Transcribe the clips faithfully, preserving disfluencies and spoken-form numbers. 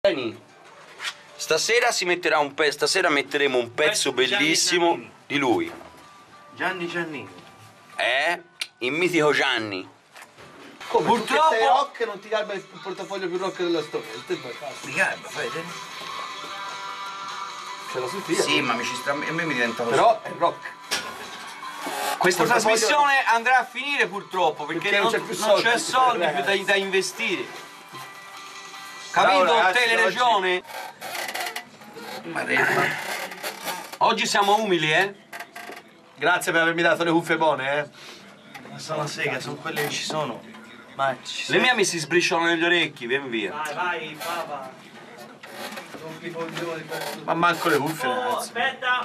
Vieni. Stasera si metterà un pe stasera metteremo un pezzo bellissimo di lui. Gianni Giannini. Eh? Il mitico Gianni. Come? Purtroppo sei rock non ti garba il portafoglio più rock della storia. Mi garba, fai vedere? C'è la sua Sì, ma mi ci stra... a me mi diventa così. Però è rock. Questa trasmissione andrà a finire purtroppo perché, Perché non non c'è più non soldi, c'è soldi più da, da investire. Capito, ragazzi, teleregione? Maremma. Oggi siamo umili, eh? Grazie per avermi dato le cuffie buone, eh. Ma sono sega, sono quelle che ci sono. Ma ci Le mie mi si sbriciolano negli orecchi, vieni via. Vai, vai, papà. Rompi i coglioni. Ma manco le cuffie, Oh, ragazzi. aspetta.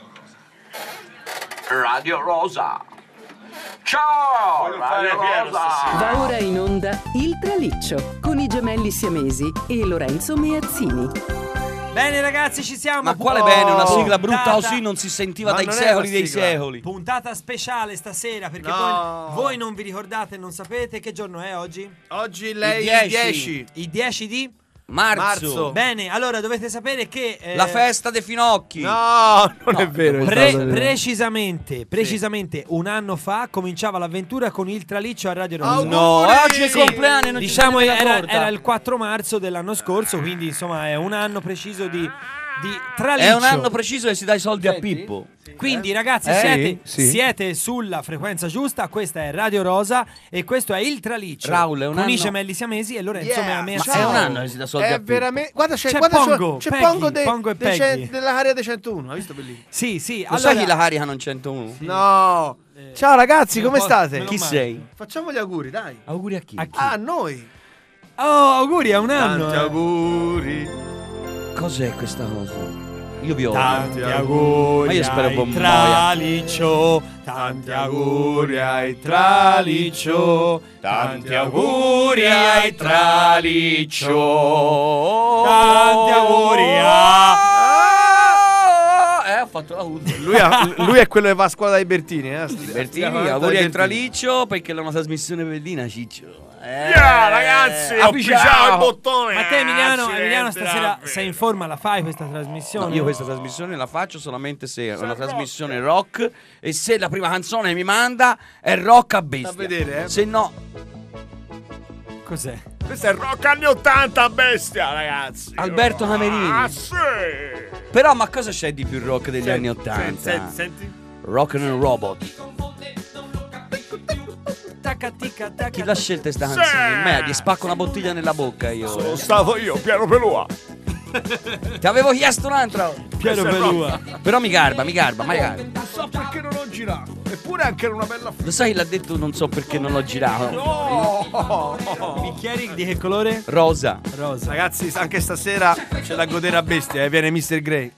Radio Rosa. Ciao! Voglio fare Radio pieno Rosa. stasera. Va ora in onda Il Traliccio con i gemelli siamesi e Lorenzo Meazzini. Bene ragazzi, ci siamo. Ma quale Oh, bene? Una sigla brutta puntata- così non si sentiva Ma dai non è secoli una dei sigla. secoli. Puntata speciale stasera perché No. voi, voi non vi ricordate e non sapete che giorno è oggi? Oggi lei dieci. dieci. Il dieci di... Marzo. Marzo. Bene, allora dovete sapere che... eh, La festa dei finocchi. No, non è vero. Pre- è stato vero. precisamente, precisamente un anno fa cominciava l'avventura con il Traliccio a Radio Rosa. Auguri! No, e oggi è il Sì. compleanno e non Diciamo ci viene la era, torta. era il quattro marzo dell'anno scorso, quindi insomma è un anno preciso di, di Traliccio. È un anno preciso e si dà i soldi a Pippo. Quindi ragazzi Eh? siete, Sì. siete sulla frequenza giusta, questa è Radio Rosa e questo è il Traliccio. Raul, è un con i anno- gemelli siamesi e Lorenzo Yeah. Mea Mea. Ma Ciao. è un anno che si dà soldi a È Pippo. veramente. Guarda, c'è, C'è guarda, Pongo, c'è Peggy, Pongo, de, Pongo e de Peggy. cen- dell'area dei centouno. Hai visto bellissimo? Sì, sì, Lo allora sai chi la caricano in centouno? No. Eh, Ciao ragazzi, me lo come po- state? me lo Chi mando. sei? Facciamo gli auguri, dai. Auguri a chi? A chi? Ah, a noi. Oh, auguri, è un anno. Tanti eh. auguri. Cos'è questa cosa? Io vi odio. Tanti auguri. Ma io spero ai buon muoia. Traliccio. Tanti auguri ai Traliccio. Tanti auguri ai Traliccio. Tanti auguri a... Ah! Eh, ho fatto la urla. Lui, ha- lui è quello che va a scuola dai Bertini. Eh? Bertini, Stiamo- auguri al Bertini. Traliccio perché è una trasmissione bellina, Ciccio. Eh, Yeah, ragazzi, ho pigiato il bottone. Ma te Emiliano, Accidenti, Emiliano stasera davvero. sei in forma, la fai questa trasmissione? No, io questa trasmissione la faccio solamente se è una trasmissione rock e se la prima canzone che mi manda è rock a bestia. Da vedere, eh. Se no, Cos'è? Questo è rock anni ottanta, bestia, ragazzi. Alberto Camerini. Ah, sì. però ma cosa c'è di più rock degli anni Senti, ottanta? Senti, senti. Rock and Robot. Tacca, ticca, tacca. Chi l'ha scelta sta canzone? Me, gli spacco una bottiglia nella bocca io. Sono eh. stato io, Piero Pelua. Ti avevo chiesto un'altra. Piero Questo è Pelua. Però mi garba, mi garba, ma garba. Non so perché non ho girato. Eppure anche era una bella f- Lo sai chi l'ha detto non so perché non l'ho girato? No! Bicchieri di che colore? Rosa. Rosa. Ragazzi, anche stasera c'è da godere a bestia, eh, viene mister Grey.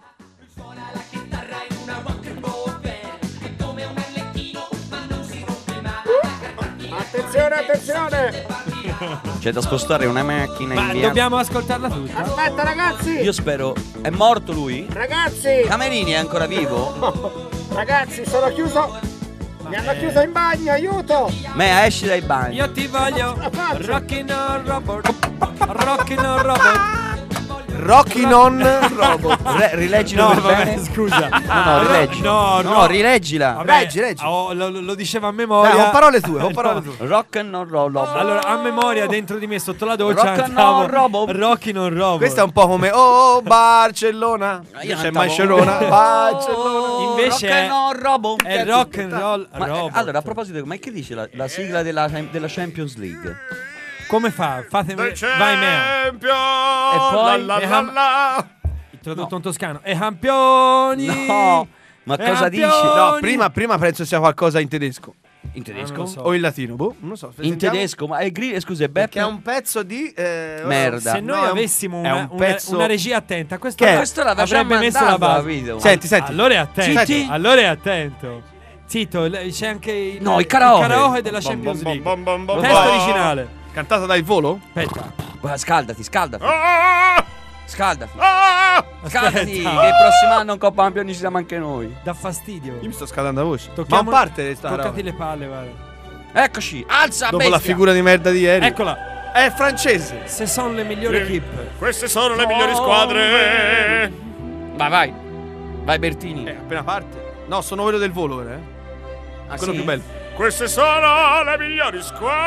Attenzione, attenzione! C'è da spostare una macchina Ma in via. dobbiamo ascoltarla tutta? Aspetta ragazzi! Io spero. È morto lui? Ragazzi! Camerini è ancora vivo? Ragazzi, sono chiuso! Mi hanno chiuso in bagno, aiuto! Me, esci dai bagni. Io ti voglio Rockin' on Robot. Rockin' on Robot. Rocky non robot. Re- rileggilo No, per vabbè, bene. scusa. No, no, rileggi. No, no. No, rileggila. Vabbè, Reggi, reggi. oh, lo, lo diceva a memoria. Dai, con parole tue, con parole tue. Rock and roll. Allora, a memoria dentro di me sotto la doccia Rock and cantavo roll robot. Rockin' on Robot. Questo è un po' come Oh Barcellona. Io Invece è cantavo- Barcellona. Barcellona. Invece rock è- and roll robot. è rock and roll Ma, eh, robot. allora, a proposito, ma che dice la, la sigla della, della Champions League? Come fa? Fatemi vai Mea. E poi- La, la, e la, ham- la. Tradotto in toscano. E campioni. No, ma E cosa dici? campioni. No, prima, prima penso sia qualcosa in tedesco. In tedesco? non lo so. O in latino, boh, non lo so. In Sentiamo. tedesco, ma è gri- scusa, è Perché Beppe. è un pezzo di eh, ora- Merda. Se noi No, è un- avessimo è una, un una- pezzo- una regia attenta, questo, Che è? Questo l'aveva avrebbe messo la mandato, base. capito? Senti, senti. Allora è attento. Senti. Allora è attento. Zitto, l- c'è anche il, No, il karaoke. della Champions Bom, League. bom, bom, bom, Testo bom. originale. Cantata dal volo? Aspetta. Guarda, scaldati, scaldati. Ah! Scaldati. Ah! Scaldati, Aspetta. che il prossimo anno in Coppa Campioni ci siamo anche noi. Dà fastidio. Io mi sto scaldando la voce. Tocchiamo- Ma un parte sta Toccati roba. le palle, guarda. Eccoci, alza Dopo bestia. la figura di merda di ieri. Eccola. È francese. Se sono le migliori equip. Queste sono le migliori squadre. Vai, vai. Vai Bertini. Eh, appena parte. No, sono quello del volo, eh. Ah, quello sì? più bello. Queste sono le migliori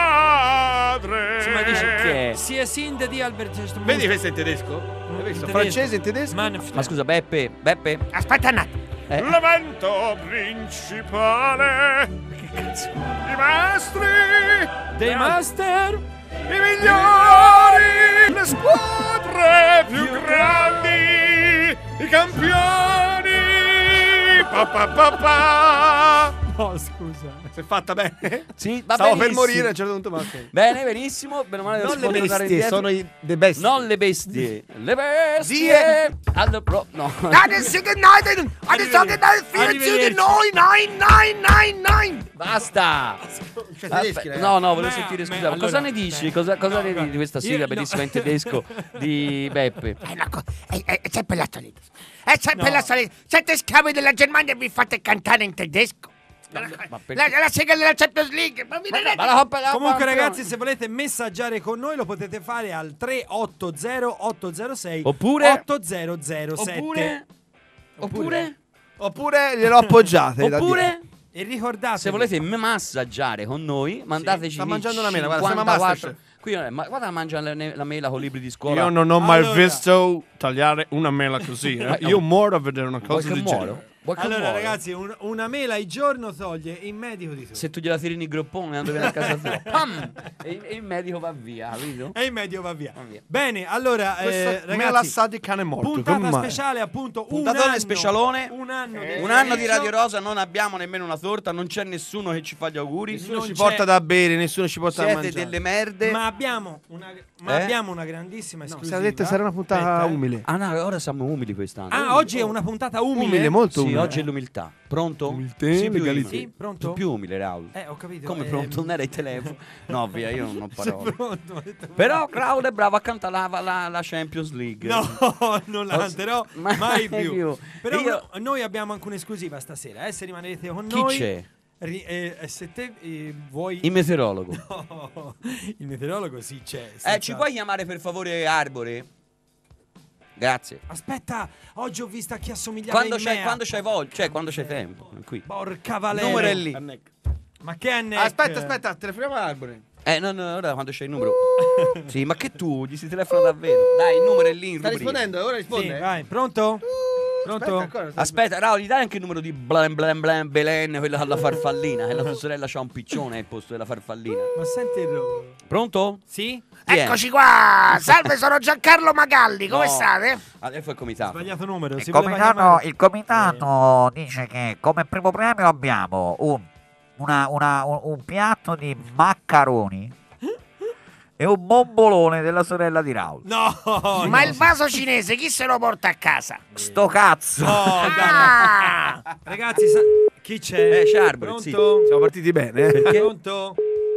squadre. Sì, ma dice che- Si è Sinde di Albert. Vedi questo in tedesco? Hai visto? In Francese in tedesco? Manfred. Ma scusa, Beppe, Beppe. Aspetta un attimo. Eh, L'evento principale. I maestri. Dei Master. I migliori. Le squadre più grandi. I campioni. Pa, pa, pa, pa. No, scusa. Si è fatta bene? sì, va Stavo per benissimo. morire a un certo punto, ma ok. Bene, benissimo. Bene o male, Non si le può tornare bestie, indietro. sono i the best. Non le bestie. Le bestie. Allora, pro... no. Adesso che noi, adesso che noi Arrivederci. noi, noi, noi, noi, noi. Basta. Cioè, Aspe- tedeschi, ragazzi. no, no, volevo Ma- sentire, ma- scusa, allora- cosa ne dici? Cosa, cosa No, ne guarda, dici di questa io- sigla no. bellissima in tedesco di Beppe? È, una co- è, è, è sempre la solita. È sempre No. la solita. Siete schiavi della Germania e vi fate cantare in tedesco. ma la, perché? la sigla della Champions League. Ma vi rendete- Ma la Coppa- la Comunque Coppa- ragazzi, se volete messaggiare con noi lo potete fare al tre otto zero otto zero sei Oppure- otto zero zero sette. Oppure Oppure Oppure glielo appoggiate. da Oppure E ricordate, se volete massaggiare con noi, mandateci sta mangiando una mela, guarda, siamo a cinquantaquattro. Masterchef. Qui non è, ma guarda mangia la, la mela con libri di dire. scuola. Io non ho mai Allora- visto tagliare una mela così. Eh. Ma- Io muoro a vedere una Vuoi cosa che del muoro? genere. Vuoi che Allora muoro? ragazzi, un- una mela al giorno toglie in medico di tutto. Se tu gliela tiri in groppone quando viene a casa tua, pam! E, e il medico va via, capito? E in medio va via. Va via. Bene, allora eh, Questa mela ragazzi, sa di cane morto. puntata come mai? speciale appunto un Puntatone anno, specialone. un anno, di Un anno di Radio Radio Rosa, non abbiamo nemmeno una torta, non c'è nessuno che ci fa gli auguri. Nessuno non ci c'è- porta da bere, nessuno ci porta da Siete mangiare. delle merde. Ma abbiamo una, ma Eh? abbiamo una grandissima No, esclusiva. si era detto sarà una puntata Aspetta, eh. umile. Ah no, ora siamo umili quest'anno. Ah, oggi è una puntata umile. Umile, molto Sì, umile. oggi è l'umiltà. Pronto? Umiltà, Sì, più legalità. umile. Sì, pronto? Più umile, Raul. Eh, ho capito. Come eh, pronto? Non era il telefono. No, via, io non ho sei parole. pronto, ho detto- Però Raul è bravo a cantare la, la, la Champions League. No, non la Oh, canterò mai mai più. più. Però Io- no- noi abbiamo anche un'esclusiva stasera, eh, se rimanete con Chi noi. c'è? ri- eh, eh, se te eh, vuoi Il meteorologo. No, il meteorologo sì c'è. Eh, senza- ci puoi chiamare per favore Arbore? Grazie. Aspetta, oggi ho visto a chi assomigliava Quando il c'hai, Mea. quando c'hai voglia, cioè quando c'hai tempo. Qui. Porca Il Valeria. numero è lì. Ma che è neck? Aspetta, aspetta, telefoniamo all'arbore. Eh, no, no, ora quando c'è il numero. Sì, ma che tu? Gli si telefona davvero? Dai, il numero è lì in Sta rubrica. rispondendo, ora Sì, risponde. vai, pronto? Pronto? Aspetta, ancora, sta- Aspetta, Raul, gli dai anche il numero di Blan Blan Blan Belen, quella con la farfallina, che la tua sorella c'ha un piccione al posto della farfallina. Ma senti il ro- Pronto? Sì? Chi è? Eccoci qua. Salve, sono Giancarlo Magalli. Come No. state? Adesso è il comitato. Sbagliato numero. Il si voleva comitato, chiamare- il comitato dice che come primo premio abbiamo un, una- una- un, un piatto di maccaroni e un bombolone della sorella di Raul. No, Ma no. il vaso cinese chi se lo porta a casa? Sto cazzo! No, dai. Ah! Ragazzi, sa- chi c'è? Eh, c'è Arbore, Pronto? sì. Siamo partiti bene, eh? Perché? Pronto?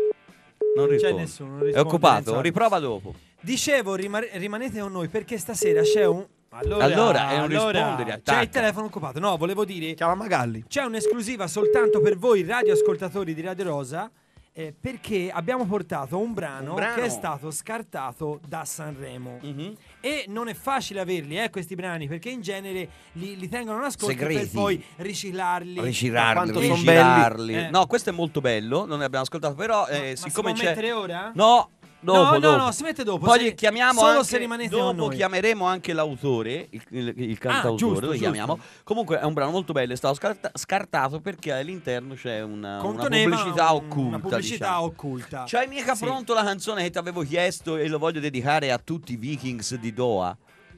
Non c'è risponde. nessuno, non È risponde, occupato, Renzo. riprova dopo. Dicevo, rima- rimanete con noi perché stasera c'è un. Allora, Allora, è un allora, rispondere, c'è attacca. il telefono occupato. No, volevo dire. Chiama Magalli. C'è un'esclusiva soltanto per voi radioascoltatori di Radio Rosa. eh, perché abbiamo portato un brano, Un brano? che è stato scartato da Sanremo. Mhm. E non è facile averli, eh, questi brani, perché in genere li, li tengono nascosti per Segreti. poi riciclarli. Ricirarli, quanto son ricirarli. belli. Eh. No, questo è molto bello, non ne abbiamo ascoltato, però eh, Ma siccome si può c'è mettere ora? No, dopo, no, no, dopo. no, si mette dopo. Poi se- chiamiamo solo anche, se rimanete con dopo noi. chiameremo anche l'autore, il, il, il cantautore, giusto, lo giusto. chiamiamo. Comunque è un brano molto bello, è stato scarta- scartato perché all'interno c'è una, una Conteneva pubblicità un- occulta. Una pubblicità diciamo. occulta. C'hai mica Sì. pronto la canzone che ti avevo chiesto e lo voglio dedicare a tutti i Vikings di Doha?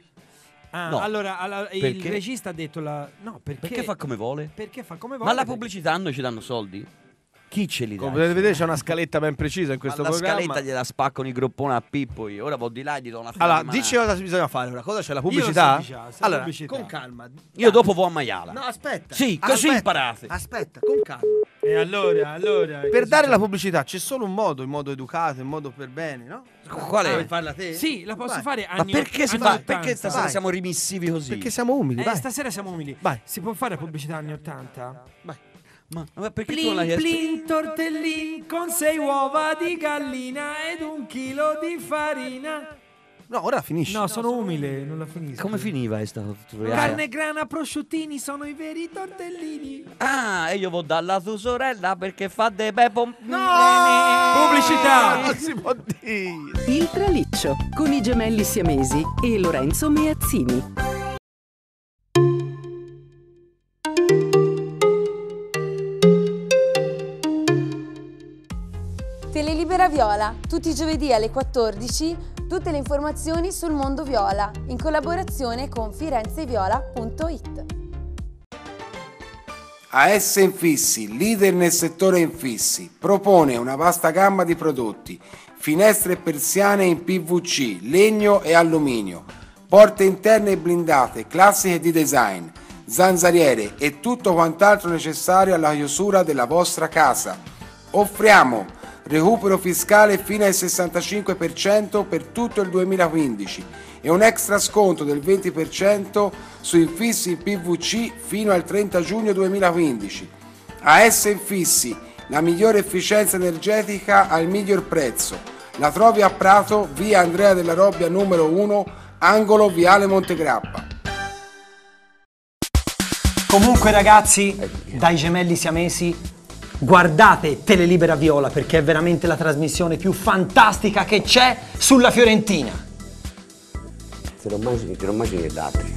Ah, No. allora, alla- il Perché? regista ha detto la. No, perché. Perché fa come vuole? Perché fa come Ma vuole. la perché- pubblicità a noi ci danno soldi? Chi ce li dà? Come potete vedere c'è una scaletta ben precisa in questo Ma la programma. scaletta gliela spaccano i gropponi a Pippo io. Ora vado di là e gli do una Allora, fila di dici manate. cosa bisogna fare ora. Cosa c'è la Io pubblicità? so chi c'ha, sta Allora, pubblicità. con calma. Io dopo vo a Maiala. No, aspetta. Sì, così Aspetta, imparate. Aspetta, con calma. E allora, allora. Per cosa dare la succede? pubblicità c'è solo un modo, in modo educato, in modo per bene, no? Qual Vuoi è? farla te? Sì, la posso Vai. fare Ma anni perché si anni fa? ottanta. Perché stasera Vai. siamo rimissivi così? Perché siamo umili, Eh, vai. stasera siamo umili. Vai. Si può fare pubblicità anni ottanta? Vai. Ma, ma perché tu non l'hai Plin chiesto? plin tortellin con sei uova di gallina ed un chilo di farina. No, ora finisce. No, sono umile, non la finisco. Come finiva questa tutoriale? Carne grana, prosciuttini sono i veri tortellini. Ah, e io vado dalla tua sorella perché fa dei bei pompini. No! Pubblicità! Non si può dire. Il Traliccio con i gemelli siamesi e Lorenzo Meazzini. Telelibera Viola, tutti i giovedì alle quattordici, tutte le informazioni sul mondo viola, in collaborazione con firenzeviola punto it. A S Infissi, leader nel settore infissi, propone una vasta gamma di prodotti, finestre e persiane in P V C, legno e alluminio, porte interne blindate, classiche di design, zanzariere e tutto quant'altro necessario alla chiusura della vostra casa. Offriamo recupero fiscale fino al sessantacinque per cento per tutto il duemilaquindici e un extra sconto del venti per cento su infissi in P V C fino al trenta giugno duemilaquindici. A S Infissi, la migliore efficienza energetica al miglior prezzo. La trovi a Prato, via Andrea della Robbia numero uno, angolo Viale Montegrappa. Comunque ragazzi, dai gemelli siamesi, guardate Telelibera Viola perché è veramente la trasmissione più fantastica che c'è sulla Fiorentina. Se non mangi, che non mangi nient'altro.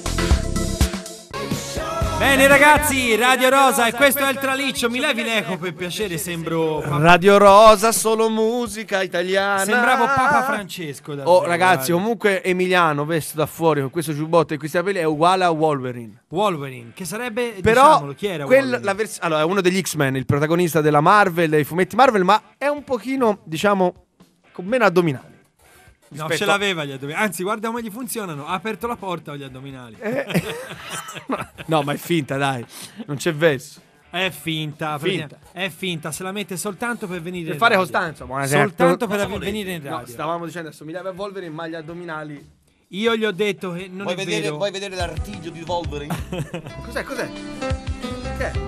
Bene ragazzi, Radio Rosa e questo è il Traliccio. Mi levi l'eco per piacere, sembro Radio Rosa, solo musica italiana. Sembravo Papa Francesco davvero, Oh ragazzi, guarda. Comunque Emiliano vestito da fuori con questo giubbotto e questi capelli è uguale a Wolverine. Wolverine, che sarebbe, Però diciamolo, chi era quel, Wolverine? la vers- allora, è uno degli X-Men, il protagonista della Marvel, dei fumetti Marvel, ma è un pochino, diciamo, con meno addominali. No, rispetto ce l'aveva gli addominali. Anzi, guarda come gli funzionano. Ha aperto la porta con gli addominali. Eh. No, ma è finta, dai. Non c'è verso. È finta, Finta. È finta, se la mette soltanto per venire Per in fare radio. Costanzo. Buonasera. Soltanto per Cosa venire in volete? radio. No, stavamo dicendo assomigliava a Wolverine, ma gli addominali. Io gli ho detto che non Vuoi è vedere, vero. vuoi vedere l'artiglio di Wolverine? Cos'è, cos'è? Che è?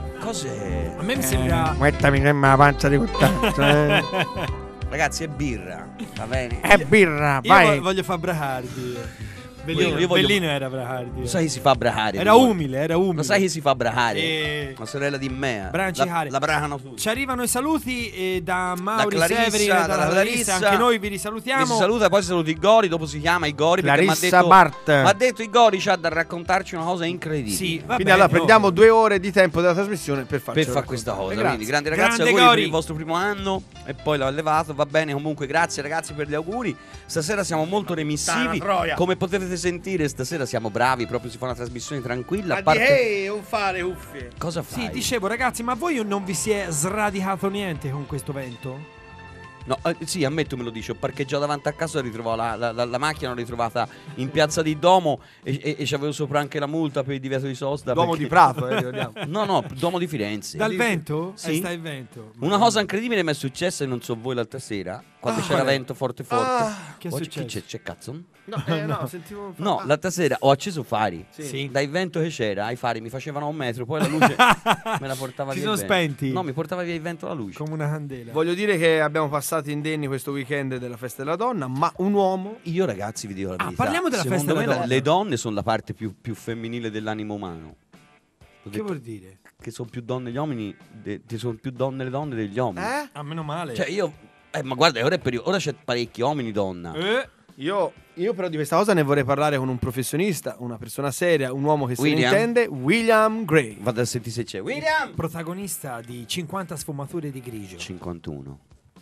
Cos'è? A me mi sembra. Questa mi sembra la pancia di Costanzo. eh. Ragazzi, è birra, va bene? È birra, Io vai. vo- voglio fare Brahardi. Bellino, Io- io voglio- Bellino era Brahardi. Lo sai chi si fa brahare? Era umile, era umile. Lo sai chi si fa brahare? E- La sorella di Mea. Brancicare. La, la brahano tutti. Ci arrivano i saluti eh, da Mauri Da Clarissa, Severin e dalla dalla Clarissa. Clarissa. Anche noi vi Mi risalutiamo. si saluta, poi si saluta i Gori, dopo si chiama i Gori. perché Clarissa m'ha detto, Bart. m'ha detto i Gori c'ha da raccontarci una cosa incredibile. Sì, va Quindi bene, allora no. prendiamo due ore di tempo della trasmissione per farci per fare questa cosa. Grazie. Quindi, grandi ragazzi, Grande auguri Gori. per il vostro primo anno. E poi l'ho allevato, va bene. Comunque, grazie ragazzi per gli auguri. Stasera siamo molto remissivi. troia. Come potete sentire, stasera siamo bravi. Proprio si fa una trasmissione tranquilla. A Ma parte... di ehi, non fare uffie. Cosa fai? Sì, dicevo ragazzi, ma voi non vi si è sradicato niente con questo vento? No, eh, sì, ammetto me lo dice. Ho parcheggiato davanti a casa, ritrovo la, la, la, la macchina, l'ho ritrovata in piazza di Domo e, e, e c'avevo sopra anche la multa per il divieto di sosta. Duomo perché- di Prato, eh, ricordiamo. No, no, Duomo di Firenze. Dal vento? Sì. Eh, sta il vento. Una cosa incredibile mi è successa e non so voi l'altra sera, quando Ah, c'era qual è? vento forte forte. Ah, che è Oh, successo? Chi c'è? C'è cazzo? No, eh, no, sentivo. No, ah, l'altra sera ho acceso fari. Sì. Sì. Dal vento che c'era, i fari mi facevano a un metro, poi la luce me la portava Si via. sono il vento. spenti? No, mi portava via il vento la luce. Come una candela. Voglio dire che abbiamo passato indenni questo weekend della festa della donna, ma un uomo. Io ragazzi vi dico la Ah, verità. parliamo della Secondo festa me della la- donna. le donne sono la parte più, più femminile dell'animo umano. Ho Che detto vuol dire? che sono più donne gli uomini, de- che sono più donne le donne degli uomini. Eh? Ah, meno male. Cioè io eh, ma guarda, ora, è perio- ora c'è parecchi uomini donna. Eh, Io, io però di questa cosa ne vorrei parlare con un professionista, una persona seria, un uomo che se ne William? intende, William Gray. Vado a sentire se c'è. William! protagonista di cinquanta sfumature di grigio. cinquantuno.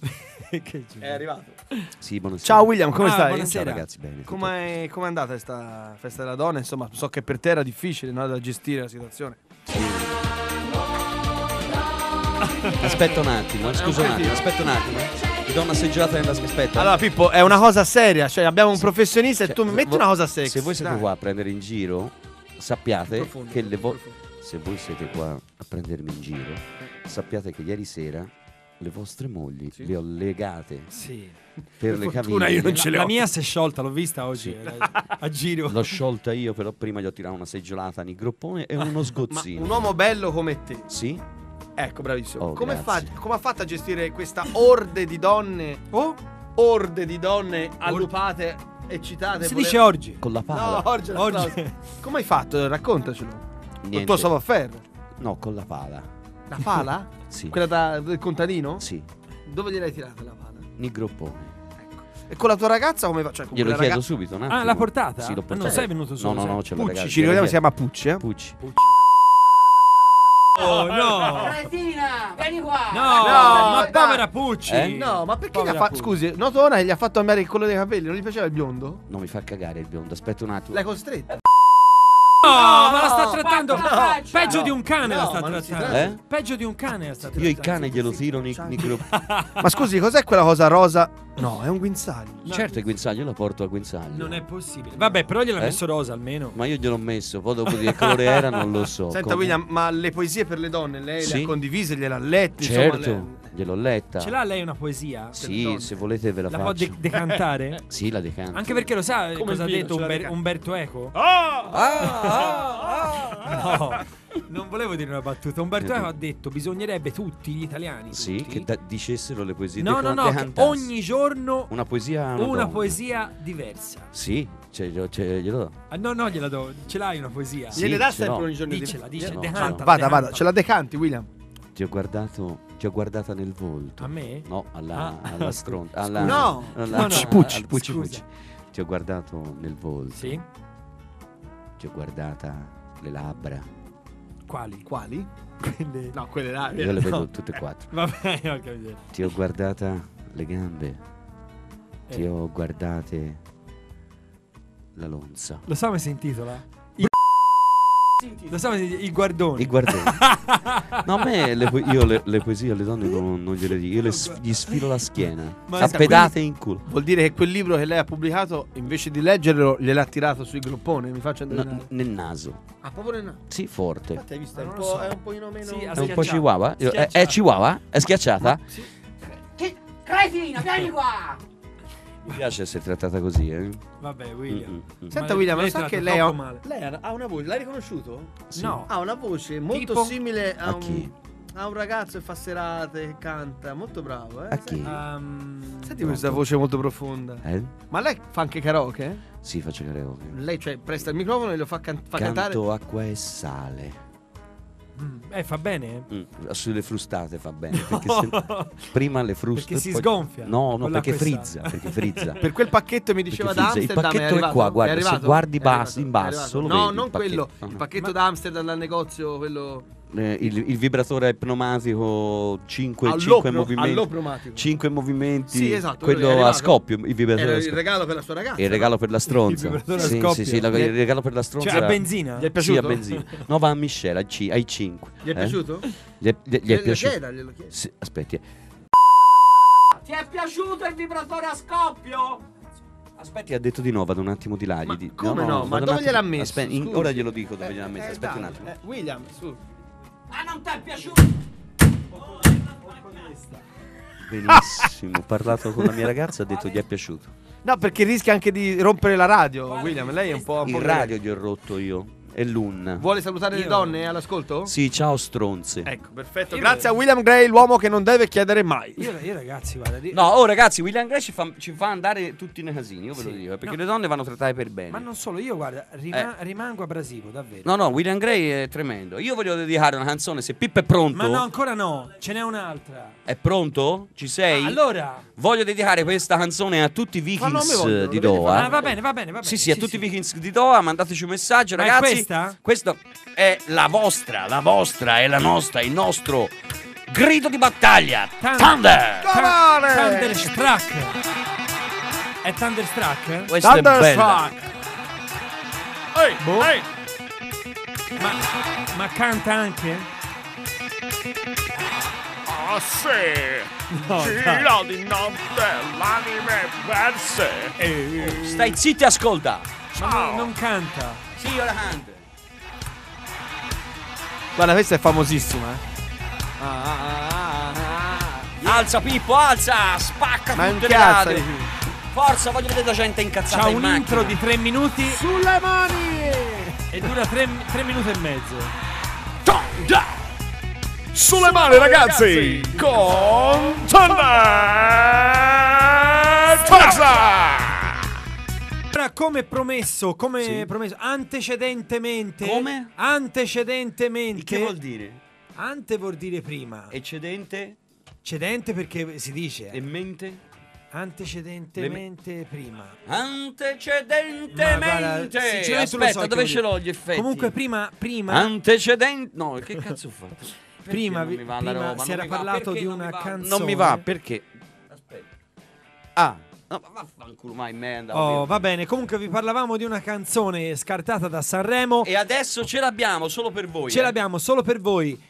Che È arrivato. Sì, buonasera. Ciao William, come Ah, stai? buonasera. Ciao ragazzi, bene. tutto. Come è andata questa festa della donna? Insomma, so che per te era difficile, no, da gestire la situazione. Aspetta un attimo, scusa un attimo, aspetta un attimo. Mi do una seggiolata nella aspetta. Allora, Pippo, è una cosa seria, cioè abbiamo un professionista Cioè, e tu mi metti vo- una cosa sexy. Se voi siete dai. qua a prendere in giro, sappiate Profondo, che le vo- profondo. se voi siete qua a prendermi in giro, sappiate che ieri sera le vostre mogli le ho legate Sì. per le fortuna caviglie. io non ce le La ho. mia si è sciolta, l'ho vista oggi Sì. era a giro. L'ho sciolta io, però prima gli ho tirato una seggiolata in groppone e uno Ma sgozzino. un uomo bello come te, Sì? ecco, bravissimo. Oh, come, fa, grazie. come ha fatto a gestire questa orde di donne? Oh, orde di donne allupate, eccitate. Si vole- dice orgi. Con la pala. No, orge. Orge. Come hai fatto? Raccontacelo. Niente. Col tuo savoir-faire. No, con la pala. La pala? Sì. Quella da- del contadino? Sì. Dove gliel'hai tirata la pala? Nel groppone. E con la tua ragazza come fa? Cioè, con Glielo quella chiedo ragazza- subito, un attimo. Ah, l'ha portata? Sì, l'ho Ah, portata. non sei venuto solo, No, no, sei? no, c'è la Pucci, ragazza. ci ricordiamo si chiama Pucci, eh? Pucci. Oh no! Cretina, vieni qua. No, No, ma dai. povera Pucci! Eh? No, ma perché gli Povera ha fatto? Pucci. Scusi, Notona e gli ha fatto cambiare il colore dei capelli, non gli piaceva il biondo? Non mi fa cagare il biondo, aspetta un attimo. L'hai costretto? No, ma la sta trattando no, peggio no. di un cane la No, sta ma non si trattando. tratta. Eh? Peggio di un cane la sta trattando. Io il cane glielo tiro nei, nei gruppi. Ma scusi, cos'è quella cosa rosa? No, è un guinzaglio. Certo, il guinzaglio lo porto al guinzaglio. Non è possibile. Vabbè, però gliel'ha Eh? messo rosa almeno. Ma io gliel'ho messo, poi dopo di che colore era non lo so. Senta Comunque- William, ma le poesie per le donne lei le Sì. ha condivise, gliele ha lette? Certo, Insomma, le- gliel'ho letta. Ce l'ha lei una poesia? Sì, se volete ve la, La può faccio. de- decantare? Sì, la decanto. Anche perché lo sa Come cosa ha il vino, detto ce la Umber- decanta. Umberto Eco? Ah! No, non volevo dire una battuta. Umberto Eco ha detto bisognerebbe tutti gli italiani Sì, tutti, che da- dicessero le poesie. No, no, decan- no, che decantassi. ogni giorno Una poesia a una, una donna. poesia diversa. Sì, cioè, io- cioè, glielo do. Ah, no, no, gliela do. Ce l'hai una poesia? Sì, Gliene dà ce sempre l'ho. ogni giorno di Dicela, dice, No, decanta. Vada, decanta. vada, ce la decanti, William. Ti ho guardato, ti ho guardata nel volto. A me? No, alla, Ah. alla stronza. Alla, No. alla- No, no, Pucci, Pucci, al Pucci, scusa. Pucci. Ti ho guardato nel volto. Sì? Ti ho guardata le labbra. Quali? Quali? Quelle... No, quelle là. Io le no. vedo tutte e quattro. Vabbè, ho capito. Ti ho guardata le gambe. Ti Eh. ho guardate la lonza. Lo sa come si intitola? Il... Lo sa come si intitola? Il guardone. I guardoni. No, a me le po- io le, le poesie alle donne non, non gliele dico. Io le s- gli sfilo la schiena. Ma a senta, pedate quindi in culo. Vuol dire che quel libro che lei ha pubblicato, invece di leggerlo, gliel'ha tirato sui groppone. Mi faccia No, indovinare. nel naso. Ah, proprio nel naso. Sì, forte. Infatti hai visto, è Ma un, non lo po', so. è un pochino meno... Sì, ha È un po' schiacciato. chihuahua? Io- È, è Schiacciato. chihuahua? È schiacciata? Che cretina, vieni qua. Mi piace essere trattata così, eh. Vabbè, William. Mm, mm, mm. Senta Ma William, lei lo sa tratta che lei ha, troppo male. lei ha ha una voce, l'hai riconosciuto? Sì. No. Ha una voce molto Tipo? simile a, A un, chi? a un ragazzo che fa serate, che canta, molto bravo, eh? A chi? Um, Senti questa voce molto profonda. Eh? Ma lei fa anche karaoke? Sì, faccio karaoke. Lei cioè presta il microfono e lo fa, can- fa cantare? Canto acqua e sale. mm, eh, fa bene? Mm, sulle frustate fa bene. Perché se- prima le fruste. Perché si poi- sgonfia No, no, con perché l'acqua e frizza. sale. Perché frizza. Per quel pacchetto mi diceva Perché da frizza. Il Amsterdam pacchetto è è arrivato? qua, guarda, è se arrivato? guardi È basso- arrivato? in È basso, arrivato? lo No, vedi non il quello, pacchetto. il No. pacchetto da Amsterdam dal negozio, quello Eh, il, il vibratore pneumatico cinque All'opro- movimenti. all'opneumatico. cinque movimenti. Sì, esatto, Quello è a arrivato. scoppio. Il vibratore era a il scoppio. regalo per la sua ragazza. E il regalo per la stronza. Il vibratore a Sì, scoppio. sì, sì, la- il regalo per la stronza. Cioè, a benzina? Gli è Sì, piaciuto? a benzina. No, va a Michelle, ai, ci- ai cinque. Gli è piaciuto? Gli è, gli è- gli è Glielo piaciuto. chieda, glielo chieda. Sì, aspetti. eh. Ti è piaciuto il vibratore a scoppio? Aspetti, ha detto di no, vado un attimo di là. gli di- come no? vado Ma un dove attimo- gliel'ha messo? Aspetti, in- Scusi. ora glielo dico dove Eh, gliel'ha messo. eh, Aspetti un dai, attimo. eh, William, su. Ah, non ti è piaciuto? Benissimo, ho parlato con la mia ragazza, ha detto gli è piaciuto. No, perché rischia anche di rompere la radio, William. Lei è un po'... un Il po' radio gli ho rotto io. E l'un. Vuole salutare le Io- donne all'ascolto? Sì, ciao stronze. Ecco, perfetto. Io- Grazie a William Gray, l'uomo che non deve chiedere mai. Io, io ragazzi, guarda. di- No, oh ragazzi, William Gray ci fa, ci fa andare tutti nei casini, io ve lo Sì. dico, perché No. le donne vanno trattate per bene. Ma non solo, io guarda, rima- rimango abrasivo, davvero. No, no, William Gray è tremendo. Io voglio dedicare una canzone, se Pippo è pronto. Ma no, ancora no, ce n'è un'altra. È pronto? Ci sei? Allora, Voglio dedicare questa canzone a tutti i Ma non mi Vikings voglio, eh, lo di devi Doha. fare. ah, va bene, va bene, va bene. Sì, sì, a tutti i Vikings di Doha, mandateci un messaggio, Ma è ragazzi. questa? Questo è la vostra, la vostra, è la nostra, il nostro grido di battaglia. Tan- Thunder! Come on! Thunderstruck. È Thunderstruck? Questa è bella. Thunderstruck. Ehi, Boh. ehi. Ma, ma canta anche? Ah sì, No, gira di notte l'anime perse. Stai zitti e ascolta. Ma non, non canta. Sì, ora canta. Guarda, questa è famosissima. eh. Ah, ah, ah, ah. Alza Pippo, alza, spacca Ma è un tutte le cazzo radio. di più. Forza, voglio vedere la gente incazzata C'ha in un macchina. intro di tre minuti Sulle mani! e dura tre, tre minuti e mezzo. Thunder! Sulle mani ragazzi, con Thunder Forza! Ora, come promesso, come Sì. promesso, antecedentemente. Come? Antecedentemente. Che vuol dire? Ante vuol dire prima. Eccedente? Cedente perché si dice. E mente? Antecedentemente prima. Antecedentemente. Ma guarda, sinceramente lo Aspetta, so che dove vuol ce dire. l'ho gli effetti? Comunque prima, prima Antecedente. No, che cazzo ho fatto? Perché prima, non vi- mi va la prima roba? si Non era mi va? parlato Perché di non una mi va? canzone. Non mi va, perché? Aspetta. Ah, no, ma vaffanculo, mai merda. Oh, va bene. Comunque vi parlavamo di una canzone scartata da Sanremo. E adesso ce l'abbiamo solo per voi. Ce eh. l'abbiamo solo per voi.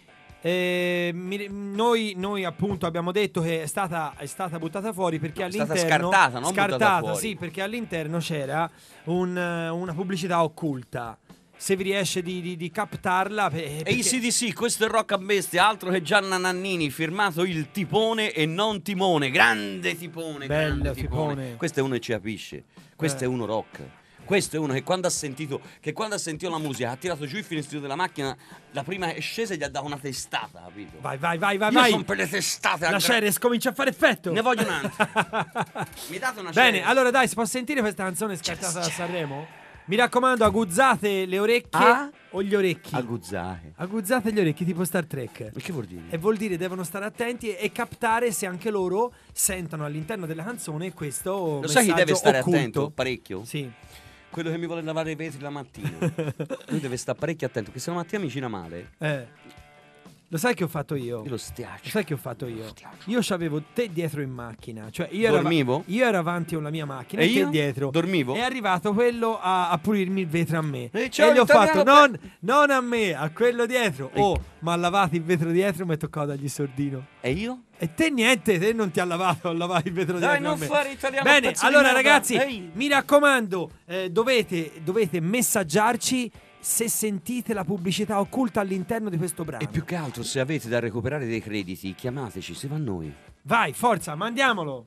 Eh, mi- noi, noi appunto abbiamo detto che è stata, è stata buttata fuori perché No, è stata all'interno scartata, non buttata scartata, fuori. sì, perché all'interno c'era un, eh, una pubblicità occulta. Se vi riesce di, di, di captarla. pe- E perché- i C D C, questo è Rock a Bestia, altro che Gianna Nannini, firmato il tipone e non timone. Grande tipone, Bello grande tipone. Questo è uno che ci capisce. Questo Eh. è uno rock. Questo è uno che quando ha sentito che quando ha sentito la musica ha tirato giù il finestrino della macchina, la prima è scesa e gli ha dato una testata, capito? Vai, vai, vai, vai, Io vai. sono per le testate. a La gra- Ceres comincia a fare effetto. Ne voglio un'altra. Mi date una Bene, Ceres? allora dai, si può sentire questa canzone scartata da Sanremo? Mi raccomando, aguzzate le orecchie Ah? o gli orecchi. Aguzzare. Aguzzate gli orecchi tipo Star Trek. E che vuol dire? E vuol dire devono stare attenti e captare se anche loro sentono all'interno della canzone questo Lo sai chi deve messaggio stare occulto. attento? Parecchio? Sì. Quello che mi vuole lavare i vetri la mattina. Lui deve stare parecchio attento, che se la mattina mi cina male. Eh. Lo sai che ho fatto io? Io lo stiaccio. Lo sai che ho fatto io? Io c'avevo te dietro in macchina. Cioè io ero, Dormivo? io ero avanti con la mia macchina E e, te io? dietro. Dormivo? È arrivato quello a, a pulirmi il vetro a me. E E, ciao, gli ho Vittoriano, fatto per- non, non a me, a quello dietro. Ecco. Oh, ma ha lavato il vetro dietro, mi è toccato dargli sordino. E io? E te niente, te non ti ha lavato a lavare il vetro Dai, dietro non a me. fare italiano Bene, pezzo di allora merda. ragazzi, Ehi. mi raccomando, eh, dovete, dovete messaggiarci se sentite la pubblicità occulta all'interno di questo brano. E più che altro, se avete da recuperare dei crediti, chiamateci, se va a noi. Vai, forza, mandiamolo.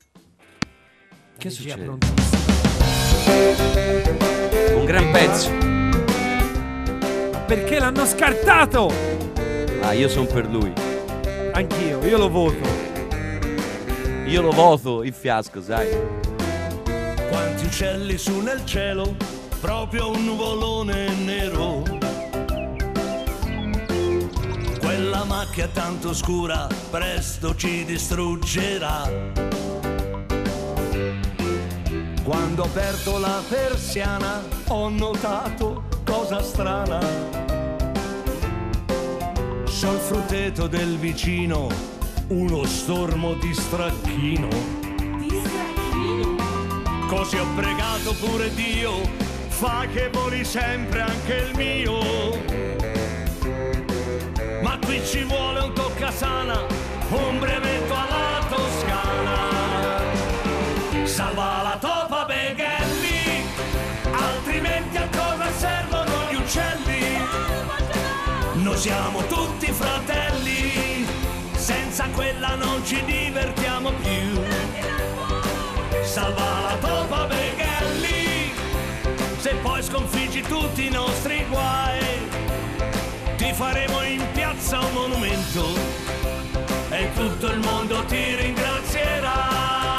Che regia succede? prontissima. Un gran pezzo. Perché l'hanno scartato? Ah, io sono per lui. Anch'io, io lo voto. Io lo voto il fiasco, sai. Quanti uccelli su nel cielo, proprio un nuvolone nero. Quella macchia tanto scura presto ci distruggerà. Quando ho aperto la persiana ho notato cosa strana. Sul frutteto del vicino uno stormo di stracchino. Così ho pregato pure Dio, fa che voli sempre anche il mio. Ma qui ci vuole un toccasana, un brevetto alla Toscana. Salva la topa Beghelli, altrimenti a cosa servono gli uccelli? Noi siamo tutti fratelli, senza quella non ci divertiamo più. Salva la topa Beghelli, se poi sconfiggi tutti i nostri guai, ti faremo in piazza un monumento e tutto il mondo ti ringrazierà.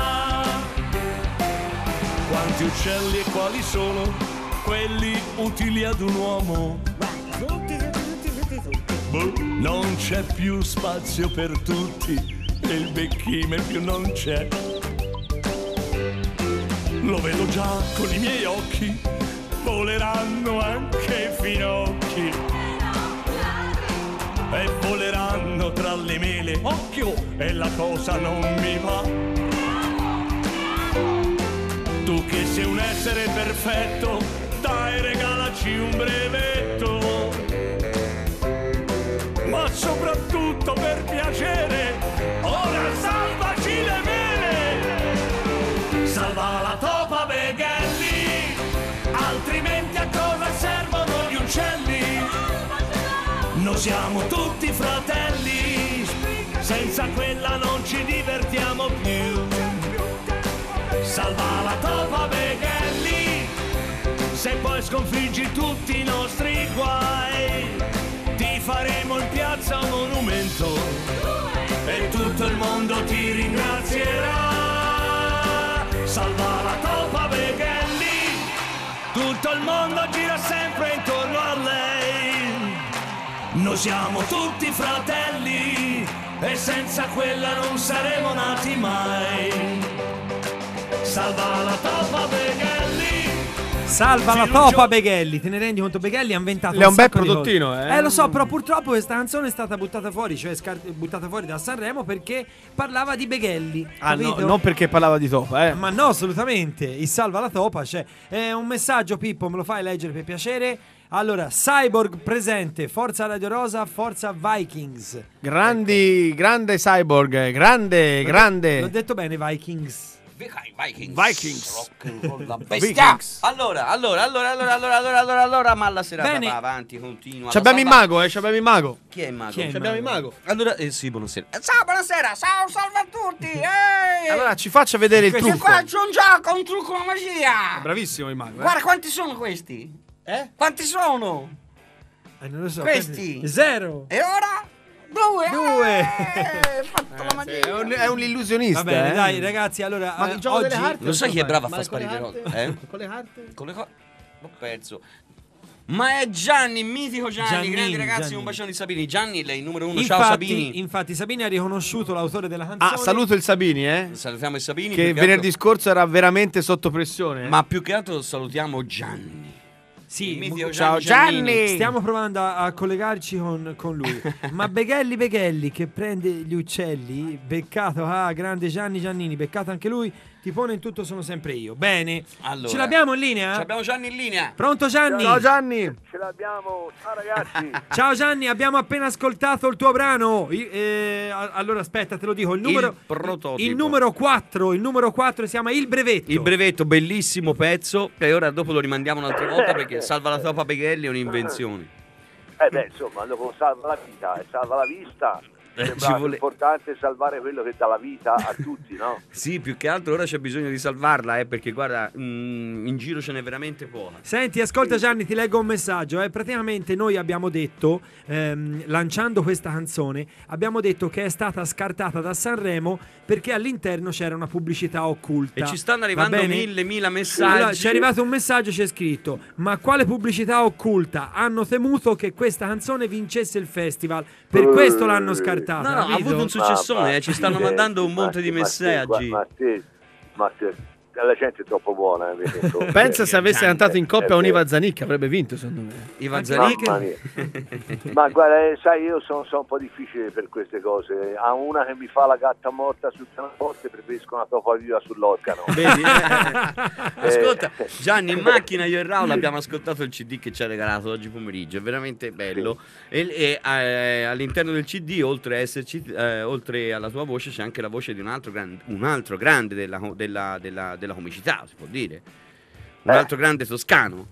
Quanti uccelli e quali sono quelli utili ad un uomo? Boh, non c'è più spazio per tutti e il becchime più non c'è. Lo vedo già con i miei occhi, voleranno anche i finocchi e voleranno tra le mele. Occhio, e la cosa non mi va. Tu che sei un essere perfetto, dai regalaci un brevetto. Ma soprattutto per piacere, ora salvaci le mele. Salva la topa Beghelli, altrimenti a cosa servono gli uccelli? Noi siamo tutti fratelli, senza quella non ci divertiamo più. Salva la topa Beghelli, se poi sconfiggi tutti i nostri guai, ti faremo in piazza un monumento e tutto il mondo ti ringrazierà. tutto il mondo gira sempre intorno a lei. Noi siamo tutti fratelli e senza quella non saremo nati mai. Salva la topa Beghelli. Salva la topa Beghelli, te ne rendi conto? Beghelli ha inventato È un bel sacco di prodottino, cose. eh. Eh lo so, però purtroppo questa canzone è stata buttata fuori, cioè scar- buttata fuori da Sanremo perché parlava di Beghelli. Ah, no, capito? non perché parlava di topa, eh. Ma no, assolutamente. Il salva la topa c'è. È un messaggio, Pippo, me lo fai leggere per piacere? Allora, Cyborg presente, Forza Radio Rosa, Forza Vikings. Grandi, grande Cyborg, grande, L'ho grande. de- L'ho detto bene, Vikings. Vikings. Vikings. Rock and roll, la bestia. Vikings. Allora, allora, allora, allora, allora, allora, allora, allora, ma la serata Bene. va avanti, continua. Ci abbiamo il mago, eh, ci abbiamo il mago. Chi è il mago? Chi è il Ci abbiamo il mago. Allora, eh sì, buonasera. Ciao, buonasera, ciao, salve a tutti. Ehi. Allora, ci faccia vedere il Ti trucco. faccio un gioco, un trucco, una magia. Bravissimo il mago, eh. Guarda quanti sono questi. Eh? Quanti sono? Eh, non lo so. Questi. Zero. E ora? Due. Due. Eh, fatto la magia. È un, è un illusionista. Va bene, eh. dai, ragazzi, allora Ma eh, il gioco oggi delle carte Lo sai chi è bravo a Ma far con le sparire carte? cose? Eh? Con le carte? Con le cose. Ho perso. Ma è Gianni, mitico Gianni, Giannini, grandi ragazzi, Giannini. un bacione di Sabini. Gianni, lei numero uno. infatti, Ciao Sabini. infatti Sabini ha riconosciuto l'autore della canzone. Ah, saluto il Sabini, eh. Salutiamo il Sabini. Che più che venerdì altro- scorso era veramente sotto pressione. eh. Ma più che altro salutiamo Gianni. Sì, Il mitico Ciao, Gianni. Gianni! stiamo provando a, a collegarci con, con lui. Ma Beghelli Beghelli che prende gli uccelli, beccato, ah, grande Gianni Giannini, beccato anche lui, ti pone in tutto sono sempre io. Bene, Allora, ce l'abbiamo in linea? Ce l'abbiamo Gianni in linea. Pronto Gianni? Ciao Gianni! Ce l'abbiamo, ciao ragazzi. Ciao Gianni, abbiamo appena ascoltato il tuo brano. I- eh, a- allora aspetta, te lo dico, il numero Il prototipo. il numero quattro, il numero quattro si chiama Il Brevetto. Il brevetto, bellissimo pezzo. E ora dopo lo rimandiamo un'altra volta perché Salva la topa Beghelli è un'invenzione. Eh beh, insomma, dopo salva la vita e salva la vista. Eh, Sembra ci vuole- importante salvare quello che dà la vita a tutti, no? Sì, più che altro ora c'è bisogno di salvarla, eh, perché guarda, mm, in giro ce n'è veramente poca. Senti, ascolta Gianni, ti leggo un messaggio. Eh. Praticamente noi abbiamo detto, ehm, lanciando questa canzone, abbiamo detto che è stata scartata da Sanremo perché all'interno c'era una pubblicità occulta. E ci stanno Va arrivando bene? mille, mila messaggi. Allora, ci è arrivato un messaggio, c'è scritto: ma quale pubblicità occulta? Hanno temuto che questa canzone vincesse il festival, per questo l'hanno scartata. No, no, ha capito? avuto un successone, eh, ci stanno mandando un ma monte di sì, ma sì, messaggi. Ma te, ma te, la gente è troppo buona. eh, mi sento- Pensa se avesse Gianni, cantato in coppia è con vero. Iva Zanicchi avrebbe vinto secondo me. Ivan Mamma Zanicchi. mia. Ma guarda, eh, sai, io sono, sono un po' difficile per queste cose. A una che mi fa la gatta morta sul pianoforte preferisco una topa viva sull'organo. Vedi? Ascolta, Gianni, in macchina io e Raul abbiamo ascoltato il C D che ci ha regalato oggi pomeriggio, è veramente bello. E, e, eh, all'interno del C D, oltre, a esserci, eh, oltre alla tua voce, c'è anche la voce di un altro, gran- un altro grande della, della, della, della comicità, si può dire. Un Eh. altro grande toscano.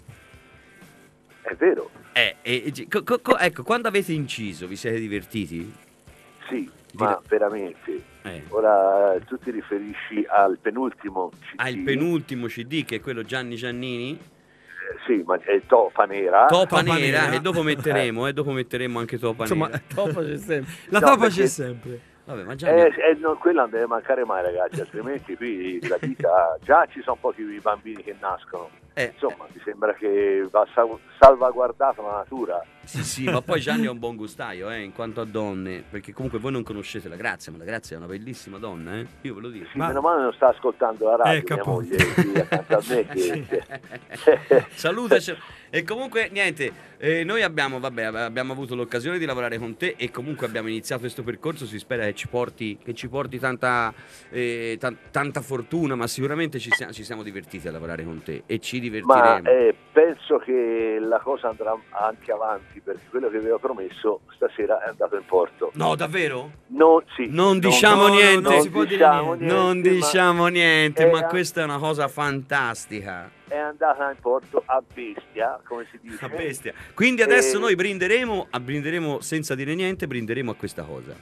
È vero? Eh, e- e- co- co- co- ecco, quando avete inciso, vi siete divertiti? Sì, ma veramente. Eh. Ora tu ti riferisci al penultimo C D? Ah, il penultimo C D che è quello Gianni Giannini? Eh, sì, ma è Topa Nera. Topa, Topa nera, Nera. e dopo metteremo, e dopo metteremo anche Topa Insomma, Nera. topa c'è sempre. La No, topa perché- c'è sempre. Vabbè, ma Gianni... Eh, eh, no, quella non deve mancare mai, ragazzi, altrimenti qui la vita. Già ci sono pochi bambini che nascono. Eh, Insomma, mi sembra che va sal- salvaguardata la natura. Sì, sì, ma poi Gianni è un buon gustaio, eh, in quanto a donne, perché comunque voi non conoscete la Grazia, ma la Grazia è una bellissima donna, eh? Io ve lo dico. Sì, meno male non sta ascoltando la radio, Ecco, mia appunto. moglie qui accanto a me. Che... Salutaci. E comunque niente, eh, noi abbiamo, vabbè, abbiamo avuto l'occasione di lavorare con te e comunque abbiamo iniziato questo percorso, si spera che ci porti, che ci porti tanta, eh, tan- tanta fortuna, ma sicuramente ci, sia- ci siamo divertiti a lavorare con te e ci divertiremo. Ma eh, penso che la cosa andrà anche avanti, perché quello che avevo promesso stasera è andato in porto. No, davvero? Non, sì, Non diciamo no, niente, non diciamo niente, non ma diciamo niente, ma è- questa è una cosa fantastica. è andata in porto a bestia, come si dice. A bestia. Quindi adesso Eh, noi brinderemo, a brinderemo senza dire niente, brinderemo a questa cosa.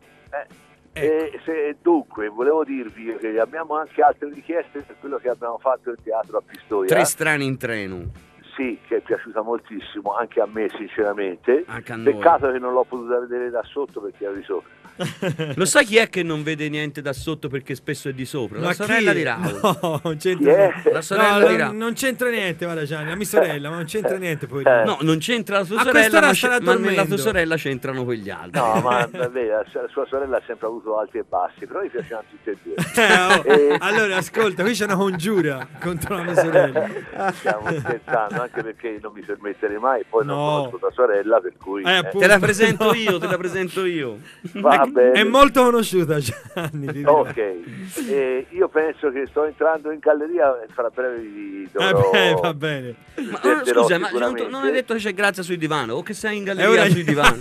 E se- dunque, volevo dirvi che abbiamo anche altre richieste per quello che abbiamo fatto in teatro a Pistoia. Tre strani in treno. Sì, che è piaciuta moltissimo, anche a me sinceramente. Anche a noi. Peccato che non l'ho potuta vedere da sotto perché ero di sopra. Lo sai chi è che non vede niente da sotto perché spesso è di sopra? La Ma sorella chi? di Raul. No, non c'entra niente. La sorella No, di non- Raul. non c'entra niente, guarda Gianni, la mia sorella, ma non c'entra niente poi. No, non c'entra la tua A sorella, quest'ora ma, starà c'è- ma nella tua dormendo. sorella c'entrano quegli altri. No, ma vedi, la sua- la sua sorella ha sempre avuto alti e bassi, però gli piacevano tutti e due. Eh, oh, E- allora, ascolta, qui c'è una congiura contro la mia sorella. Stiamo scherzando, anche perché non mi permetterei mai, poi non No. conosco tua sorella, per cui... Eh, eh. appunto. Te la presento io, te la presento io. Va È- bene. È molto conosciuta, Gianni. ti dirò. Ok, eh, io penso che sto entrando in galleria e fra breve vi Eh dovrò... beh, va bene. Ma vi eh, perderò scusa, ma sicuramente. non, non hai detto che c'è Grazia sui divano o che sei in E galleria ora- sui divani?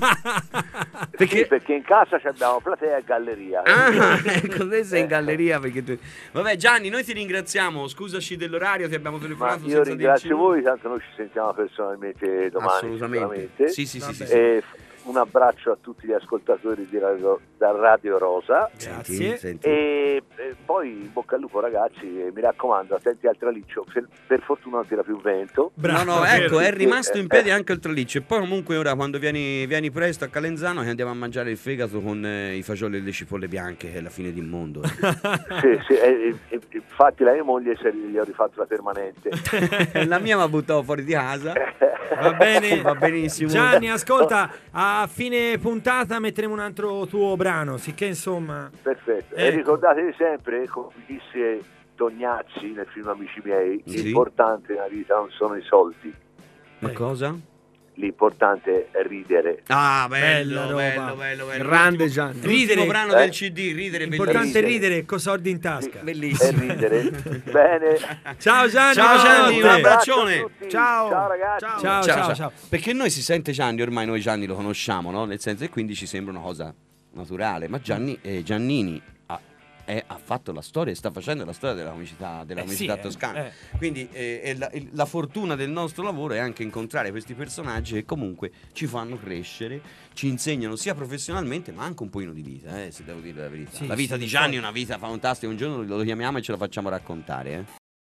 Perché? Sì, perché in casa ci abbiamo platea e galleria. Ah, ecco, te sei in galleria perché tu... Vabbè Gianni, noi ti ringraziamo, scusaci dell'orario, ti abbiamo Ma telefonato io senza ringrazio dirci voi, tanto noi ci sentiamo personalmente domani. Assolutamente. sicuramente. Sì, sì, sì, sì, sì. E f- un abbraccio a tutti gli ascoltatori di Radio, da Radio Rosa. Grazie. Senti. E, e poi in bocca al lupo ragazzi, e mi raccomando, attenti al traliccio, per, per fortuna non tira più vento. No, no, ecco, è Eh, rimasto in eh, piedi anche il traliccio. E poi comunque ora quando vieni, vieni presto a Calenzano che andiamo a mangiare il fegato con eh, i fagioli e le cipolle bianche, che è la fine del mondo. Sì, sì, e- e- e- infatti la mia moglie se gli ho rifatto la permanente. La mia mi ha buttato fuori di casa. Va bene, Va benissimo. Gianni, ascolta, a fine puntata metteremo un altro tuo brano, sicché insomma... Perfetto, e Ecco. ricordatevi sempre, come disse Tognazzi nel film Amici miei, Sì. l'importante nella vita non sono i soldi, Ma cosa? l'importante è ridere. Ah, Bella bello, roba. bello, bello, bello. Grande Gianni. L'ultimo Ridere. brano Eh? del C D, ridere, L'importante è bellissimo. ridere con soldi in tasca. E Bellissimo. ridere. Bene. Ciao Gianni, Ciao, Gianni, buonanotte. un abbraccione. a tutti. Ciao. Ciao ragazzi. Ciao, Ciao, ciao, ciao, ciao. Perché noi si sente Gianni, ormai noi Gianni lo conosciamo, no? Nel senso, e quindi ci sembra una cosa naturale. Ma Gianni, eh, Giannini ha, è- ha fatto la storia e sta facendo la storia della comicità, della Eh comicità sì, eh, toscana. eh. Quindi eh, è la, il- la fortuna del nostro lavoro è anche incontrare questi personaggi che comunque ci fanno crescere, ci insegnano sia professionalmente ma anche un pochino di vita, eh, se devo dire la verità. Sì, la vita sì, di sì. Gianni è una vita fantastica, un giorno lo chiamiamo e ce la facciamo raccontare. Eh.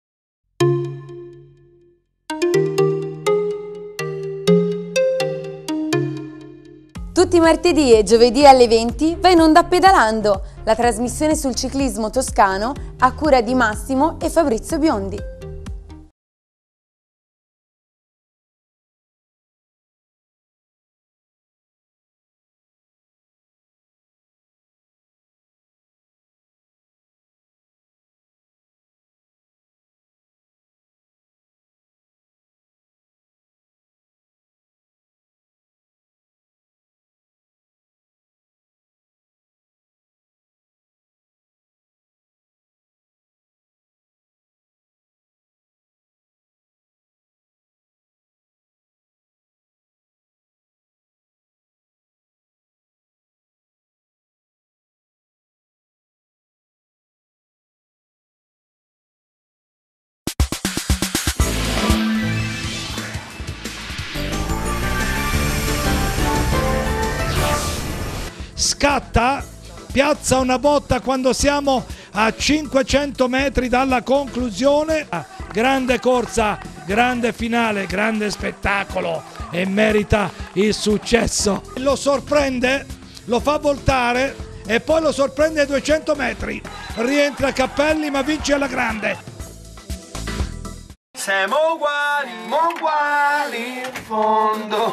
Tutti i martedì e giovedì alle venti va in onda Pedalando, la trasmissione sul ciclismo toscano a cura di Massimo e Fabrizio Biondi. Scatta, piazza una botta quando siamo a cinquecento metri dalla conclusione. Grande corsa, grande finale, grande spettacolo e merita il successo. Lo sorprende, lo fa voltare e poi lo sorprende ai duecento metri. Rientra Cappelli ma vince alla grande. Siamo uguali, uguali in fondo,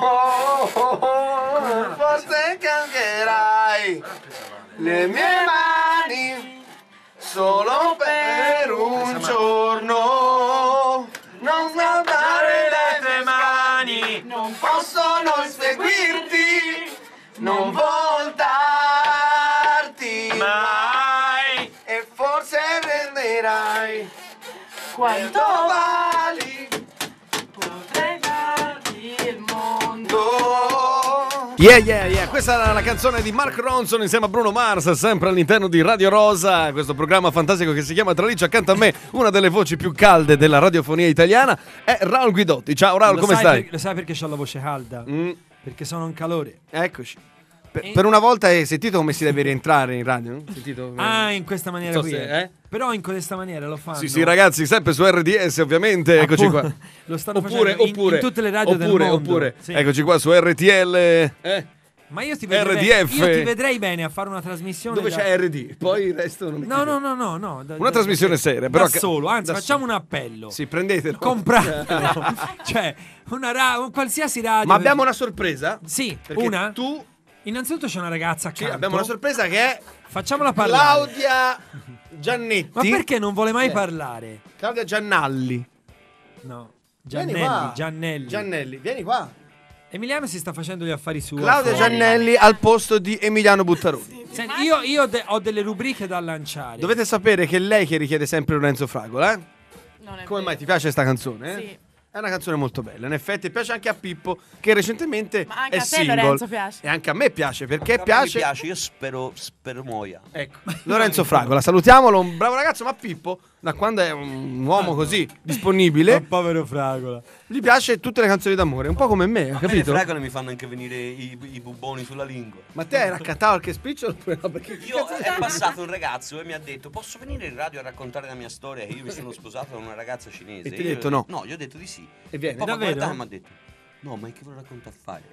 forse cambierai le mie mani solo per un giorno. Non guardare le tue mani, non posso non seguirti, non voltarti mai, e forse renderai quanto vali, potrei darti il mondo. Yeah, yeah, yeah. Questa era la canzone di Mark Ronson insieme a Bruno Mars, sempre all'interno di Radio Rosa, questo programma fantastico che si chiama Traliccio. Accanto a me, una delle voci più calde della radiofonia italiana è Raul Guidotti. Ciao Raul, Lo come sai stai? per- lo sai perché ho la voce calda? Mm. Perché sono in calore. Eccoci. Per, per una volta hai sentito come si deve rientrare in radio? no? Sentito come- Ah, in questa maniera Non so qui. se- eh. eh? Però in questa maniera lo fanno. Sì, sì, ragazzi, sempre su R D S, ovviamente. Eccoci Appunto, qua. Lo stanno Oppure, facendo in- oppure, in tutte le radio del oppure, mondo. Oppure, Sì. eccoci qua su R T L. Eh. Ma io ti vedrei, R D F. io ti vedrei bene a fare una trasmissione Dove da- c'è R D, poi il resto non mi No, no, no, no, no. da- Una da- trasmissione seria, però da che- solo, anzi, da facciamo un appello. Sì, prendetelo. Compratelo. Cioè, una ra- un qualsiasi radio. Ma abbiamo una sorpresa? Sì, Perché una? tu Innanzitutto c'è una ragazza accanto. abbiamo una sorpresa che è Facciamola parlare. Claudia Giannetti. Ma perché non vuole mai Eh. parlare? Claudia Giannalli. No. Vieni Giannelli, qua. Giannelli. Giannelli, vieni qua. Emiliano si sta facendo gli affari suoi. Claudia fuori. Giannelli al posto di Emiliano Buttaroni. Senti, io, io ho de- ho delle rubriche da lanciare. Dovete sapere che è lei che richiede sempre Lorenzo Fragola, eh? Come mai ti piace sta canzone? Eh? Sì. È una canzone molto bella. In effetti piace anche a Pippo, che recentemente Ma anche è a te, single. Lorenzo, piace. E anche a me piace, perché A me piace. mi piace, io spero, spero muoia. Ecco. Lorenzo Fragola, salutiamolo, un bravo ragazzo, ma Pippo, da quando è un uomo così disponibile, povero Fragola, gli piace tutte le canzoni d'amore, un po' come me, A me capito? le fragole mi fanno anche venire i, i buboni sulla lingua. Ma te hai raccattato qualche spicciolo oppure no? Perché Io è passato un ragazzo e mi ha detto: posso venire in radio a raccontare la mia storia? Che io mi sono sposato con una ragazza cinese. E ti hai Io- detto no? No, io ho detto di sì. E viene. poi mi ha Davvero? guardato e mi ha detto: no, ma che ve lo racconto a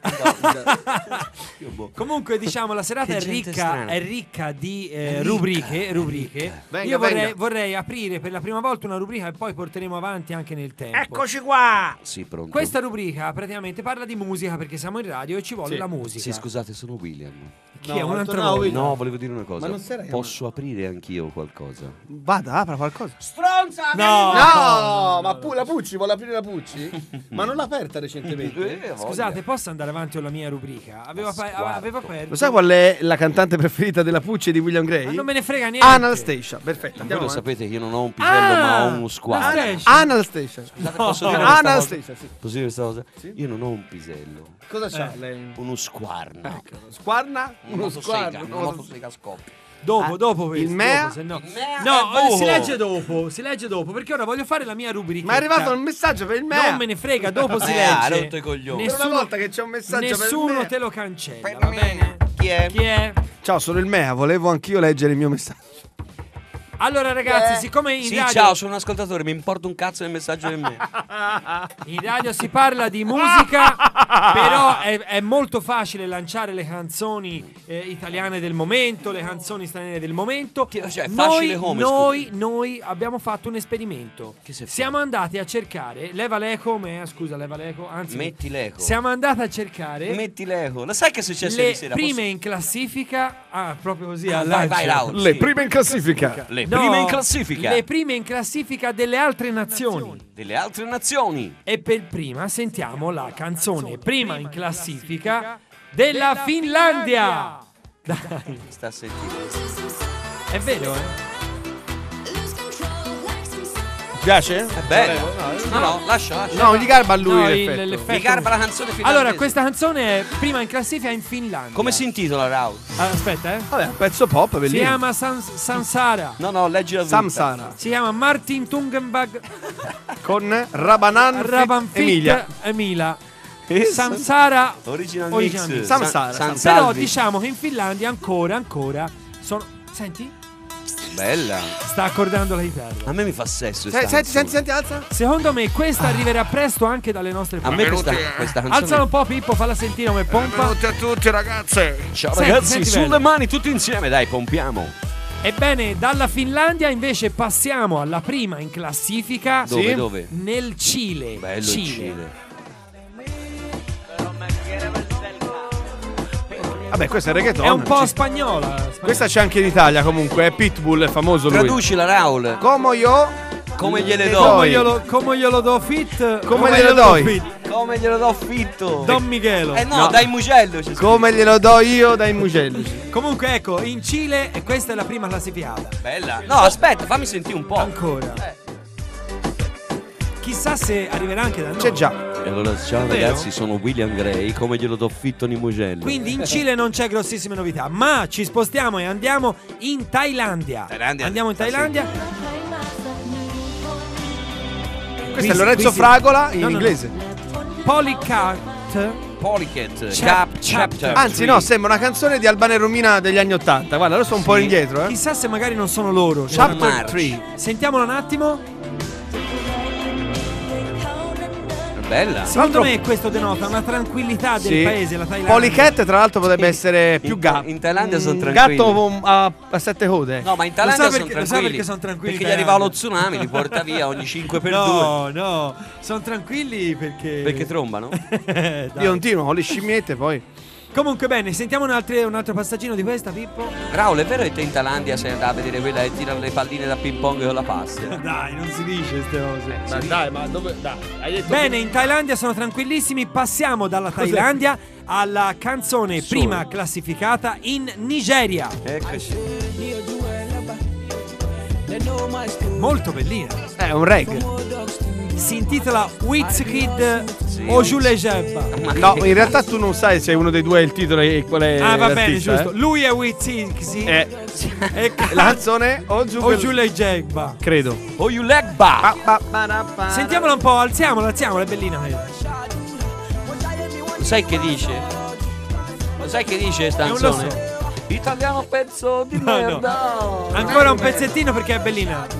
fare? Io, boh. Comunque, diciamo, la serata Che è gente ricca, strana. è ricca di eh, È ricca, rubriche. è rubriche. ricca. Venga, Io vorrei, venga. vorrei aprire per la prima volta una rubrica e poi porteremo avanti anche nel tempo. Eccoci qua! Sì, pronto. Questa rubrica praticamente parla di musica perché siamo in radio e ci vuole Sì. la musica. Sì, scusate, sono William. Chi No, è un'altra tornavo volta? io. No, volevo dire una cosa. Ma non sarei Posso aprire anch'io qualcosa? Vada, apra qualcosa. Stronza! No. No, ma pu- la Pucci, vuole aprire la Pucci? Ma non l'ha aperta recentemente? Eh, Scusate, posso andare avanti con la mia rubrica? Avevo, apa- sguardo. avevo aperto. Lo sai qual è la cantante preferita della Pucci e di William Gray? Ma non me ne frega niente. Anastasia, perfetto. Voi Andiamo lo avanti. sapete che io non ho un pisello, Ah, ma ho uno squadro. Anastasia. Anastasia. Scusate, posso dire questa Anastasia, cosa? sì. Posso dire questa cosa? Io non ho un pisello, Cosa c'ha Eh. lei? uno squarno. Ecco, squarna? Uno Uno motosega, squarno. una motosega a scoppio. Dopo, Ah, dopo questo. il mea? dopo, se no. mea No, è buco. si legge dopo, si legge dopo, perché ora voglio fare la mia rubrica. Ma è arrivato un messaggio per il me. Non me ne frega, dopo si Mea, legge. rotto i coglioni. Per una volta che c'è un messaggio nessuno per me. te lo cancella, Per va me. bene? Chi è? Chi è? Ciao, sono il Mea, volevo anch'io leggere il mio messaggio. Allora ragazzi, siccome in Sì, radio ciao, sono un ascoltatore, mi importa un cazzo del messaggio del me. in radio si parla di musica, però è, è molto facile lanciare le canzoni eh, italiane del momento, le canzoni straniere del momento. Cioè, è noi, facile come, noi, noi abbiamo fatto un esperimento. Che si fa? Siamo andati a cercare, leva l'eco, Mea, scusa, leva l'eco, anzi Metti l'eco. siamo andati a cercare Metti l'eco. Lo sai che è successo le ieri sera? prime in classifica. Ah, proprio così. Ah, al vai, lancio. vai, Raul. Le sì. prime in classifica. Le No, prime in classifica. Le prime in classifica delle altre nazioni. Delle altre nazioni. E per prima sentiamo la canzone prima in classifica della Finlandia. Dai, Sta a sentire. è vero, eh? Piace? È bello. No, no, lascia, lascia. No, gli garba a lui No, il- l'effetto. l'effetto- Mi garba la canzone finlandese. Allora, questa canzone è prima in classifica in Finlandia. Come si intitola, Raul? Ah, aspetta, eh. Vabbè, un pezzo pop, Si bellissimo. chiama Sans- Sansara. No, no, leggi la Samsara. Si chiama Martin Tungenbag Con Rabanan Rabanfit Emilia. Emila. Samsara Original, Original Mix. Mix. Samsara. San, San Però Salvi. diciamo che in Finlandia ancora, ancora sono. Senti? Bella. Sta accordando la chitarra. A me mi fa sesso. Se- sta Senti, senti, canzone. senti, alza. Secondo me questa arriverà presto anche dalle nostre A me parti. questa, questa canzone. Alzala un po', Pippo, falla sentire come pompa. Benvenuti a tutti, ragazze. Ciao Senti, ragazzi, senti sulle bello. mani tutti insieme, dai, pompiamo. Ebbene, dalla Finlandia invece passiamo alla prima in classifica. Dove, Sì? dove? Nel Cile. Bello il Cile. Vabbè, questo è reggaeton. È un po' Ci- spagnola. spagnola. Questa c'è anche in Italia comunque, è Pitbull, è famoso lui. Traducila, Raul. Come io? Come gliele Le do? do. Come glielo, come glielo do fit? Come glielo doi? fit? Come glielo do fitto? Don Michelo. Eh no, No. dai Mugello. c'è scritto. Come glielo do io dai Mugelli. Comunque, ecco, in Cile, e questa è la prima classificata. Bella. No, aspetta, fammi sentire un po'. Ancora. Eh. Chissà se arriverà anche da noi. C'è già. E allora, ciao Vero? ragazzi, sono William Gray. Come glielo do fitto nei Mugello? Quindi in Cile non c'è grossissime novità, ma ci spostiamo e andiamo in Thailandia. Thailandia. Andiamo in Thailandia. Questo è Lorenzo Fragola in inglese. Polycat. Polycat. Chap- Cap, chapter. chapter. Anzi, no, sembra una canzone di Albano e Romina degli anni Ottanta. Guarda, adesso sono un po' indietro, eh. Chissà se magari non sono loro. Chapter March. tre. Sentiamolo un attimo. bella. Secondo me questo denota una tranquillità del Sì. paese, la Thailandia. Polycat, tra l'altro, potrebbe essere più gatto. In Thailandia sono Un tranquilli. gatto a, a sette code. No, ma in Thailandia Lo so sono perché- lo so tranquilli. perché sono tranquilli Perché in gli arriva lo Thailandia. tsunami, li porta via ogni cinque per No, due. no, sono tranquilli perché... Perché trombano? Dai. Io continuo, ho le scimmiette poi. Comunque bene, sentiamo un altro, un altro passaggino di questa, Pippo. Raul, è vero che te in Thailandia sei andato a vedere quella che tira le palline da ping pong con la pasta? Dai, non si dice queste cose. Ma dai, ma dove. Dai, hai detto. Bene, in Thailandia sono tranquillissimi. Passiamo dalla Thailandia alla canzone prima classificata in Nigeria. Eccoci. Molto bellina. È un reggae. Si intitola Wizkid Ojulejeba. No, in realtà tu non sai se uno dei due è il titolo e qual è Ah, va bene, l'artista, giusto. eh? Lui è Wizkid. Eh, E la canzone Ojulejeba. credo. Ojulejeba. Sentiamola un po', alziamola, alziamola, è bellina. Lo sai che dice? Lo sai che dice sta Eh, non lo canzone? so. Italiano pezzo di No, no. merda. Ancora un pezzettino perché è bellina.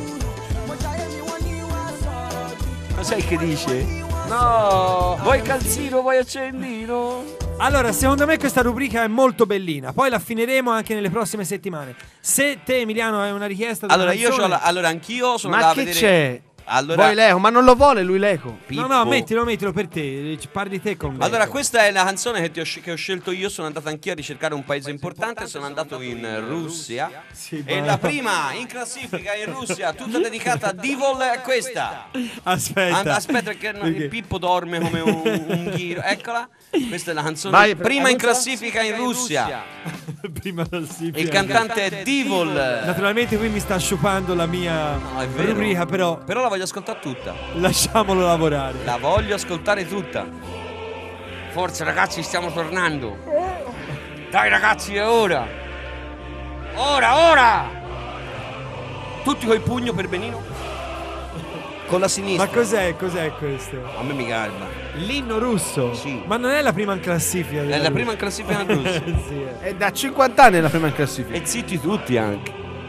Lo sai che dice? No, vuoi calzino, vuoi accendino? Allora, secondo me questa rubrica è molto bellina. Poi la affineremo anche nelle prossime settimane. Se te, Emiliano, hai una richiesta di Allora, una io c'ho canzone- la, allora anch'io sono Ma andato che a vedere. c'è? Allora, Vuoi l'eco, ma non lo vuole lui l'eco. No, no, mettilo, mettilo per te. Parli te con me. Allora, questa è la canzone che, ti ho, sc- che ho scelto io. Sono andato anch'io a ricercare un paese importante. Sono andato in Russia. E ma- la prima in classifica in Russia, tutta dedicata a Divol, è questa. Aspetta. And- aspetta, perché non- Perché? il Pippo dorme come un, un ghiro. Eccola. Questa è la canzone Vai, prima in annunciala. classifica in Russia. Prima non si Il cantante è Divol. Naturalmente qui mi sta sciupando la mia No, è vero. rubrica, però Però la voglio ascoltare tutta. lasciamolo lavorare. La voglio ascoltare tutta. Forza ragazzi, stiamo tornando. Dai ragazzi, è ora. Ora, ora. Tutti coi pugno per Benino. Con la sinistra. Ma cos'è, cos'è questo? A me mi garba. L'inno russo? Sì. Ma non è la prima in classifica? È la prima in classifica in Russia. Sì, eh. È da cinquanta anni la prima in classifica. E zitti tutti anche.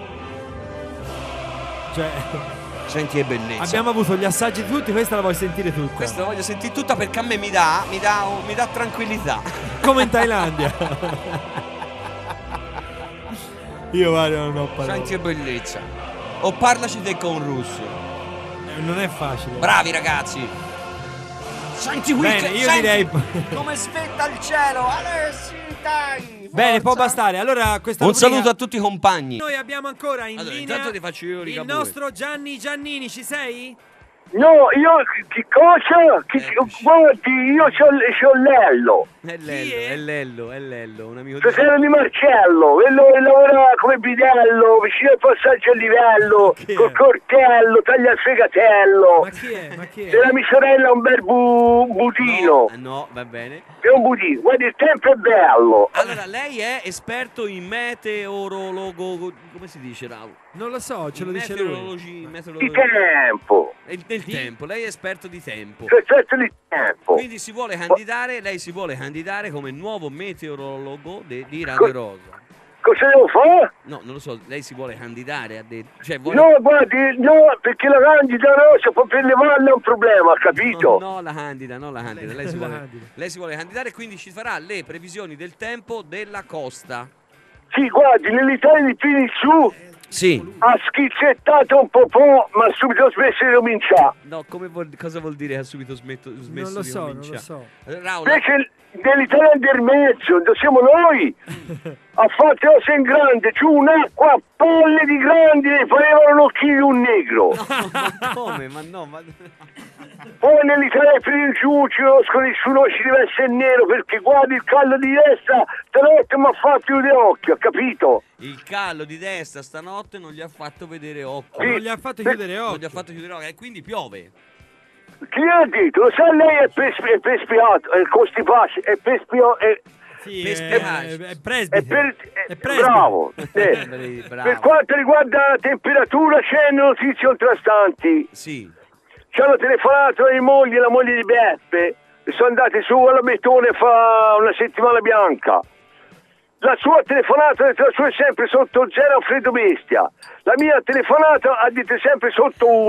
Cioè, Senti che bellezza. abbiamo avuto gli assaggi di tutti, questa la vuoi sentire tutta. Questa la voglio sentire tutta perché a me mi dà, mi dà, mi dà tranquillità. Come in Thailandia. Io guarda, non ho parole. Senti che bellezza. O parlaci te con un russo. Eh, Non è facile. Bravi ragazzi. Senti Bene, Wicked, io senti direi. Come svetta il cielo, Alessi, dai! Bene, può bastare. Allora, questa Un rubrica- saluto a tutti i compagni. Noi abbiamo ancora in Allora, linea intanto ti faccio io il Rigabue. nostro Gianni Giannini, ci sei? No, io che cosa? Che, guardi, io c'ho, c'ho Lello. È Lello, è Lello, è Lello, un amico di Fratello di Marcello, quello che lavora come bidello, vicino al passaggio a livello, col coltello, taglia il fegatello. Ma chi è? Ma chi è? C'era mia sorella un bel bu- budino. Ah, no, va bene. È un budino, guardi, il tempo è bello. Allora, lei è esperto in meteorologo. Come si dice, Raul? Non lo so, ce lo dice lui. Meteorologi, Di meteorologi. tempo. Del, del tempo, lei è esperto di tempo. Perfetto di tempo. Quindi si vuole candidare, lei si vuole candidare come nuovo meteorologo de- di Radio Rosa. Cosa devo fare? No, non lo so, lei si vuole candidare a de- cioè vuole... No, guardi, no, perché la candida rosa può per le valle è un problema, capito? No, no, la candida, no la candida. Lei si, La vuole, candida. lei si vuole candidare e quindi ci farà le previsioni del tempo della costa. Sì, guardi, nell'Italia di più in su Sì. ha schizzettato un po' po', ma subito ho smesso di cominciare. No, come vuol- cosa vuol dire che ha subito smetto, smesso Non lo di so, non lo cominciare? so. Eh, Raul, Invece nell'Italia del mezzo, dove siamo noi, ha fatto cose in grande, c'è un'acqua a palle di grandi e parevano l'occhio di un negro. ma come? Ma no, ma... Poi nell'Italia più in giù ci conosco nessuno, ci deve essere nero, perché guardi il callo di destra, stanotte mi ha fatto chiudere occhio, ha capito? Il callo di destra stanotte non gli ha fatto vedere occhio. Sì. Non gli ha fatto chiudere Non gli occhio. ha fatto chiudere occhio e quindi piove. Chi ha detto? Lo sa lei è per, è per spiato, è costipato, è per spiato, è, Sì, Per è, spiegare. è è presbite. per... È è- presbite. bravo. eh. Bravo. Per quanto riguarda la temperatura c'è notizie contrastanti. Sì. Ci hanno telefonato le mogli e la moglie di Beppe e sono andati su alla Bettone fa una settimana bianca. La sua telefonata ha detto la sua è sempre sotto zero a freddo bestia. La mia telefonata ha detto sempre sotto uno.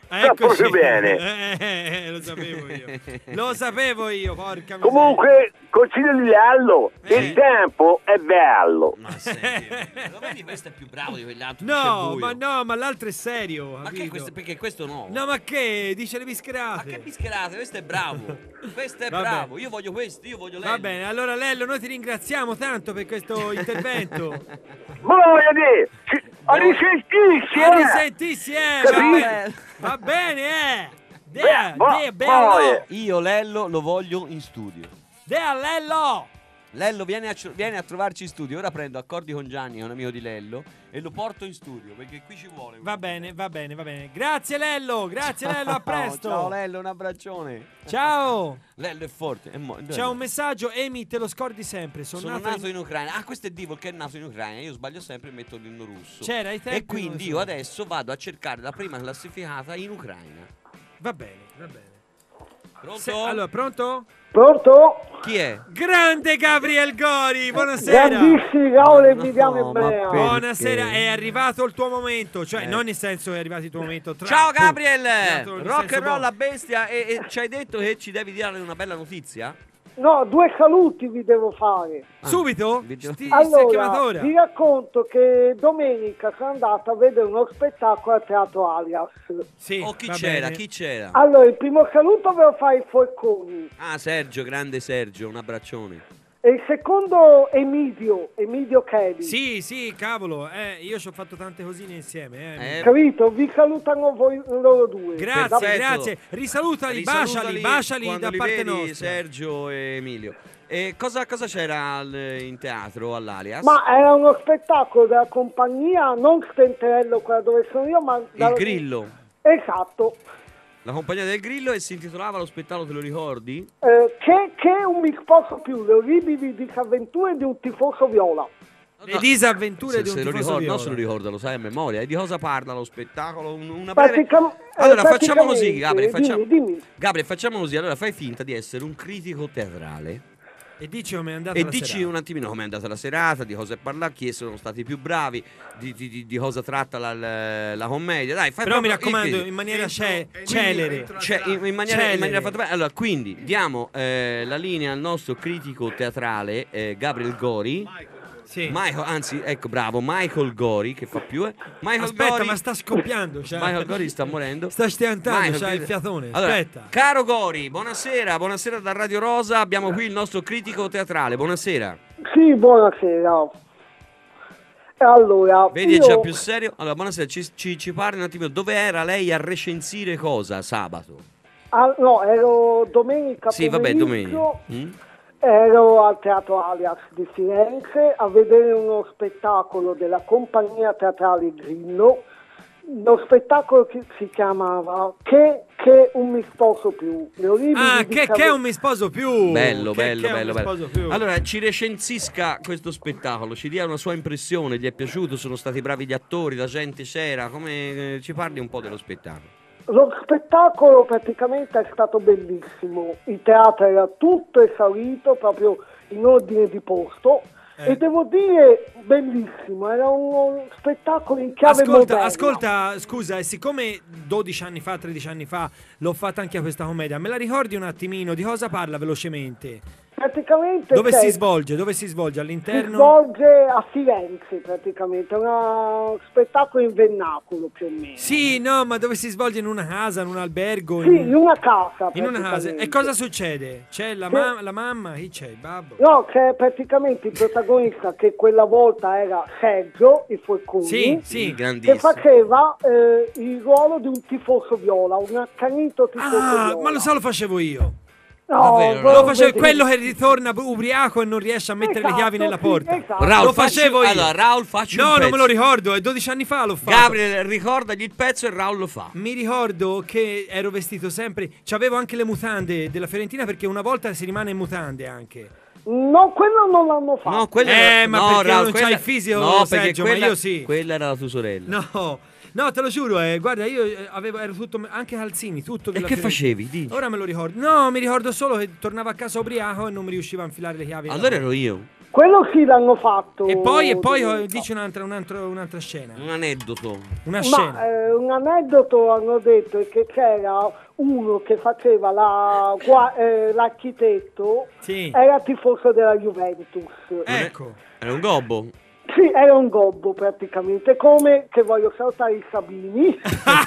Sta proprio bene. Eh, eh, lo sapevo io. Lo sapevo io, porca miseria. Comunque, consiglio di Lello, il tempo è bello. Ma senti, lo vedi, questo è più bravo di quegli altri. No, ma no, ma l'altro è serio. Ma che questo, perché questo no? No, ma che? Dice le bischerate. Ma che bischerate? Questo è bravo. Questo è Va bravo. bene. Io voglio questo, io voglio lei. Va bene, allora Lello, noi ti ringraziamo tanto per questo intervento. Ma voglio dire, ci- a risentirsi, A eh. risentirsi, eh. Capito? Va bene, va bene, eh. Beh, Dea, va- dea, bello. vai. Io Lello lo voglio in studio. Dea, Lello. Lello vieni a, vieni a trovarci in studio. Ora prendo accordi con Gianni, che è un amico di Lello, e lo porto in studio perché qui ci vuole. Va bene, va bene, va bene. Grazie Lello, grazie Lello, a presto. Ciao Lello, un abbraccione. Ciao. Lello è forte. È mo- C'è un messaggio, Emi, te lo scordi sempre. Sono, Sono nato, nato in Ucraina. Ah, questo è Divo che è nato in Ucraina. Io sbaglio sempre e metto l'inno russo. C'era ai tempi, E quindi non so. io adesso vado a cercare la prima classificata in Ucraina. Va bene, va bene. Pronto? Se- allora, pronto? Pronto? Chi è? Grande Gabriel Gori, buonasera. Grandissimi Raul e Emiliano Ebrea. Buonasera, è arrivato il tuo momento, cioè Eh. non nel senso è arrivato il tuo momento. Tra... Ciao Gabriel! Esatto, nel Rock senso and roll buono. la bestia. E, e ci hai detto che ci devi dire una bella notizia? No, due saluti vi devo fare. Subito? Sti, sti Allora, chiamatora. vi racconto che domenica sono andata a vedere uno spettacolo al Teatro Alias. Sì, Oh, chi va c'era? bene. Chi c'era? Allora, il primo saluto ve lo fa i Forconi. Ah, Sergio, grande Sergio, un abbraccione. E il secondo Emidio, Emidio Kelly. Sì, sì, cavolo, eh, io ci ho fatto tante cosine insieme. Eh. Eh, Capito? Vi salutano voi loro due. Grazie, Perfetto. grazie. Risalutali, baciali, baciali quando da li parte vedi, nostra. Sergio e Emilio. E cosa, cosa c'era al- in teatro all'Alias? Ma era uno spettacolo della compagnia, non Stenterello, quella dove sono io, ma... Il Grillo. Esatto. La compagnia del Grillo, e si intitolava lo spettacolo, te lo ricordi? Eh, che, che un mi sposo più, le orribili disavventure di un tifoso viola. Le disavventure Se, di un se lo tifoso ricordo, viola. non se lo ricorda, lo sai a memoria. E di cosa parla lo spettacolo? Un- una breve... Praticam- eh, Allora facciamo così, praticamente, Gabriele, facciamo... dimmi, dimmi. Gabriele, facciamo così. Allora fai finta di essere un critico teatrale. E dici come è andata E la dici serata. un attimino come è andata la serata, di cosa è parlato, chi sono stati più bravi, di, di- di- di cosa tratta la, la- la commedia. Dai, fai Però mi proprio il raccomando, critico. in maniera ce- celere. Cioè, in, in maniera, Celere. in maniera fatta bene. Allora, quindi diamo eh, la linea al nostro critico teatrale eh, Gabriel Gori. Sì. Michael, anzi, ecco, bravo, Michael Gori, che fa più, eh. Michael Aspetta, Gori, ma sta scoppiando. Cioè. Michael Gori sta morendo. Sta stiantando, Michael, c'ha il che- fiatone. Allora, Aspetta. caro Gori, buonasera, buonasera da Radio Rosa. Abbiamo qui il nostro critico teatrale. Buonasera. Sì, buonasera. E allora, Vedi, è io- già più serio. Allora, buonasera, ci, ci, ci parli un attimo. Dove era lei a recensire cosa sabato? ah, no, ero domenica Sì, vabbè, pomeriggio, domenica. Mm? ero al Teatro Alias di Firenze a vedere uno spettacolo della compagnia teatrale Grillo. Lo spettacolo che si chiamava Che, che un mi sposo più. Le orribili Ah, che, disave- che è un mi sposo più. Bello, Che- bello, che è un bello, mi bello. sposo più. Allora, ci recensisca questo spettacolo, ci dia una sua impressione, gli è piaciuto, sono stati bravi gli attori, la gente c'era, come eh, ci parli un po' dello spettacolo? Lo spettacolo praticamente è stato bellissimo, il teatro era tutto esaurito proprio in ordine di posto Eh. e devo dire bellissimo, era uno spettacolo in chiave Ascolta, moderna. ascolta, scusa, e siccome dodici anni fa, tredici anni fa l'ho fatta anche a questa commedia, me la ricordi un attimino? Di cosa parla velocemente? Praticamente Dove c'è- si svolge? Dove si svolge? si All'interno? svolge a Firenze praticamente, è uno spettacolo in vernacolo più o meno. Sì, no, ma dove si svolge? In una casa, in un albergo? Sì, in una casa In una casa. praticamente. E cosa succede? C'è la, Sì. ma- la mamma? Chi c'è? Il babbo? No, c'è praticamente il protagonista che quella volta era Sergio, il Forconi, Sì, sì. che grandissimo. faceva eh, il ruolo di un tifoso viola, un accanito tifoso Ah, viola. ma lo so, lo facevo io. No, Davvero, voi Lo facevo, vedete- quello che ritorna ubriaco e non riesce a mettere le Esatto, chiavi nella sì, porta. esatto. Raul, lo facci- facevo io. Allora, Raul, facci No, un non pezzo. me lo ricordo, è dodici anni fa l'ho fatto. Gabriele, ricordagli il pezzo e Raul lo fa. Mi ricordo che ero vestito sempre. C'avevo anche le mutande della Fiorentina perché una volta si rimane in mutande anche. No, quello non l'hanno fatto. No, quella Eh, era- ma no, perché Raul, non c'hai quella- il fisico, no, perché Sergio, ma quella, io sì. Quella era la tua sorella. No, no, te lo giuro, eh, guarda, io eh, avevo, ero tutto, anche calzini, tutto E della che Fiorentina. facevi? Dici. Ora me lo ricordo. No, mi ricordo solo che tornavo a casa ubriaco e non mi riuscivo a infilare le chiavi. nella Allora porta. ero io. Quello sì l'hanno fatto. E poi, e poi oh, dici un'altra, un'altra, un'altra scena. Un aneddoto. Una scena. Ma eh, un aneddoto hanno detto è che c'era uno che faceva la, gua- eh, l'architetto, Sì. era tifoso della Juventus. Ecco. Era un gobbo. Sì, era un gobbo praticamente, come che voglio salutare i Sabini.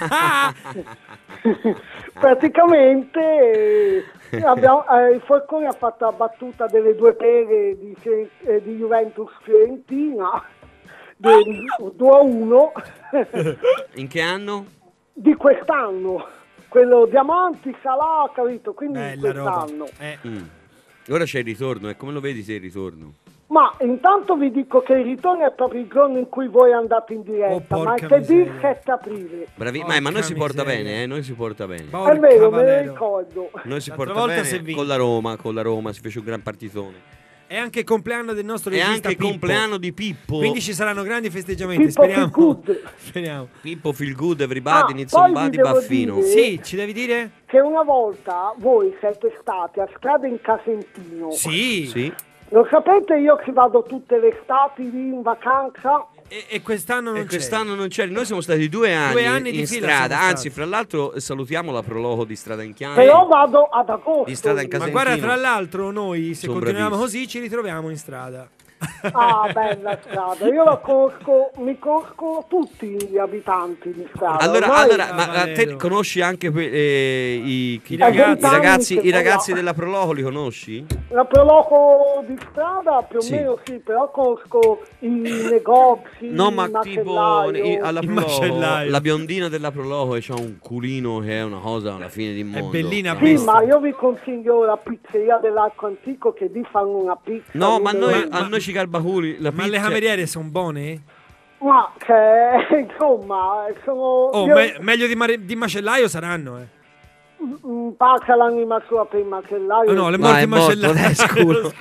Praticamente eh, abbiamo, eh, il Falcone ha fatto la battuta delle due pere di, Fie- eh, di Juventus Fiorentina del due a uno In che anno? di quest'anno, quello Diamanti, Salah, capito? Quindi di Bella roba. quest'anno. Eh. Mm. Ora c'è il ritorno, e come lo vedi se il ritorno? Ma intanto vi dico che il ritorno è proprio il giorno in cui voi andate in diretta, Oh, porca martedì miseria. sette aprile. Bravi, Porca ma, ma noi si porta miseria. bene, eh? Noi si porta bene. È Porca vero, me lo Valero. ricordo. Noi si L'altra porta volta si è bene vinto. con la Roma, con la Roma si fece un gran partitone. È anche il compleanno del nostro È regista anche il Pippo. compleanno di Pippo. Quindi ci saranno grandi festeggiamenti, Pippo speriamo. Good. Speriamo. Pippo feel good, everybody, Ah, needs poi vi somebody devo baffino. dire- Sì, ci devi dire? Che una volta voi siete stati a Strada in Casentino. Sì. Sì. Lo sapete io che vado tutte le estati lì in vacanza? E, e quest'anno non E c'è. quest'anno non c'è. Noi siamo stati due anni, Due anni di in fila strada. siamo Anzi, stati. fra l'altro, salutiamo la Prologo di Strada in Chiave. Però vado ad agosto. Di Strada in Ma Casentino. guarda, tra l'altro, noi se Sono continuiamo bravissimi. così ci ritroviamo in strada. Ah, bella strada. Io la conosco, mi conosco tutti gli abitanti di strada. Allora, Ormai- allora ma Valero. te conosci anche que- eh, i, chi- I ragazzi. i ragazzi, Che i ragazzi poi- della Prologo li conosci? La Proloco di strada più o Sì. meno sì, però conosco i negozi, No, ma il tipo macellaio. i- alla Il Prologo, macellaio. la biondina della Prologo c'ha un culino che è una cosa alla fine di mondo. bellina, No. Sì, bestia. ma io vi consiglio la pizzeria dell'Arco Antico che lì fanno una pizza. No, ma numero noi, uno. a noi ci carbaculi la Ma le pizza. cameriere sono buone? Ma che, insomma, sono... Oh, io- me- meglio di, mare- di macellaio saranno, eh. Mm, Pace l'anima sua per il macellaio. Oh no, le No, morti è in morto, macellaio. dai, scusa.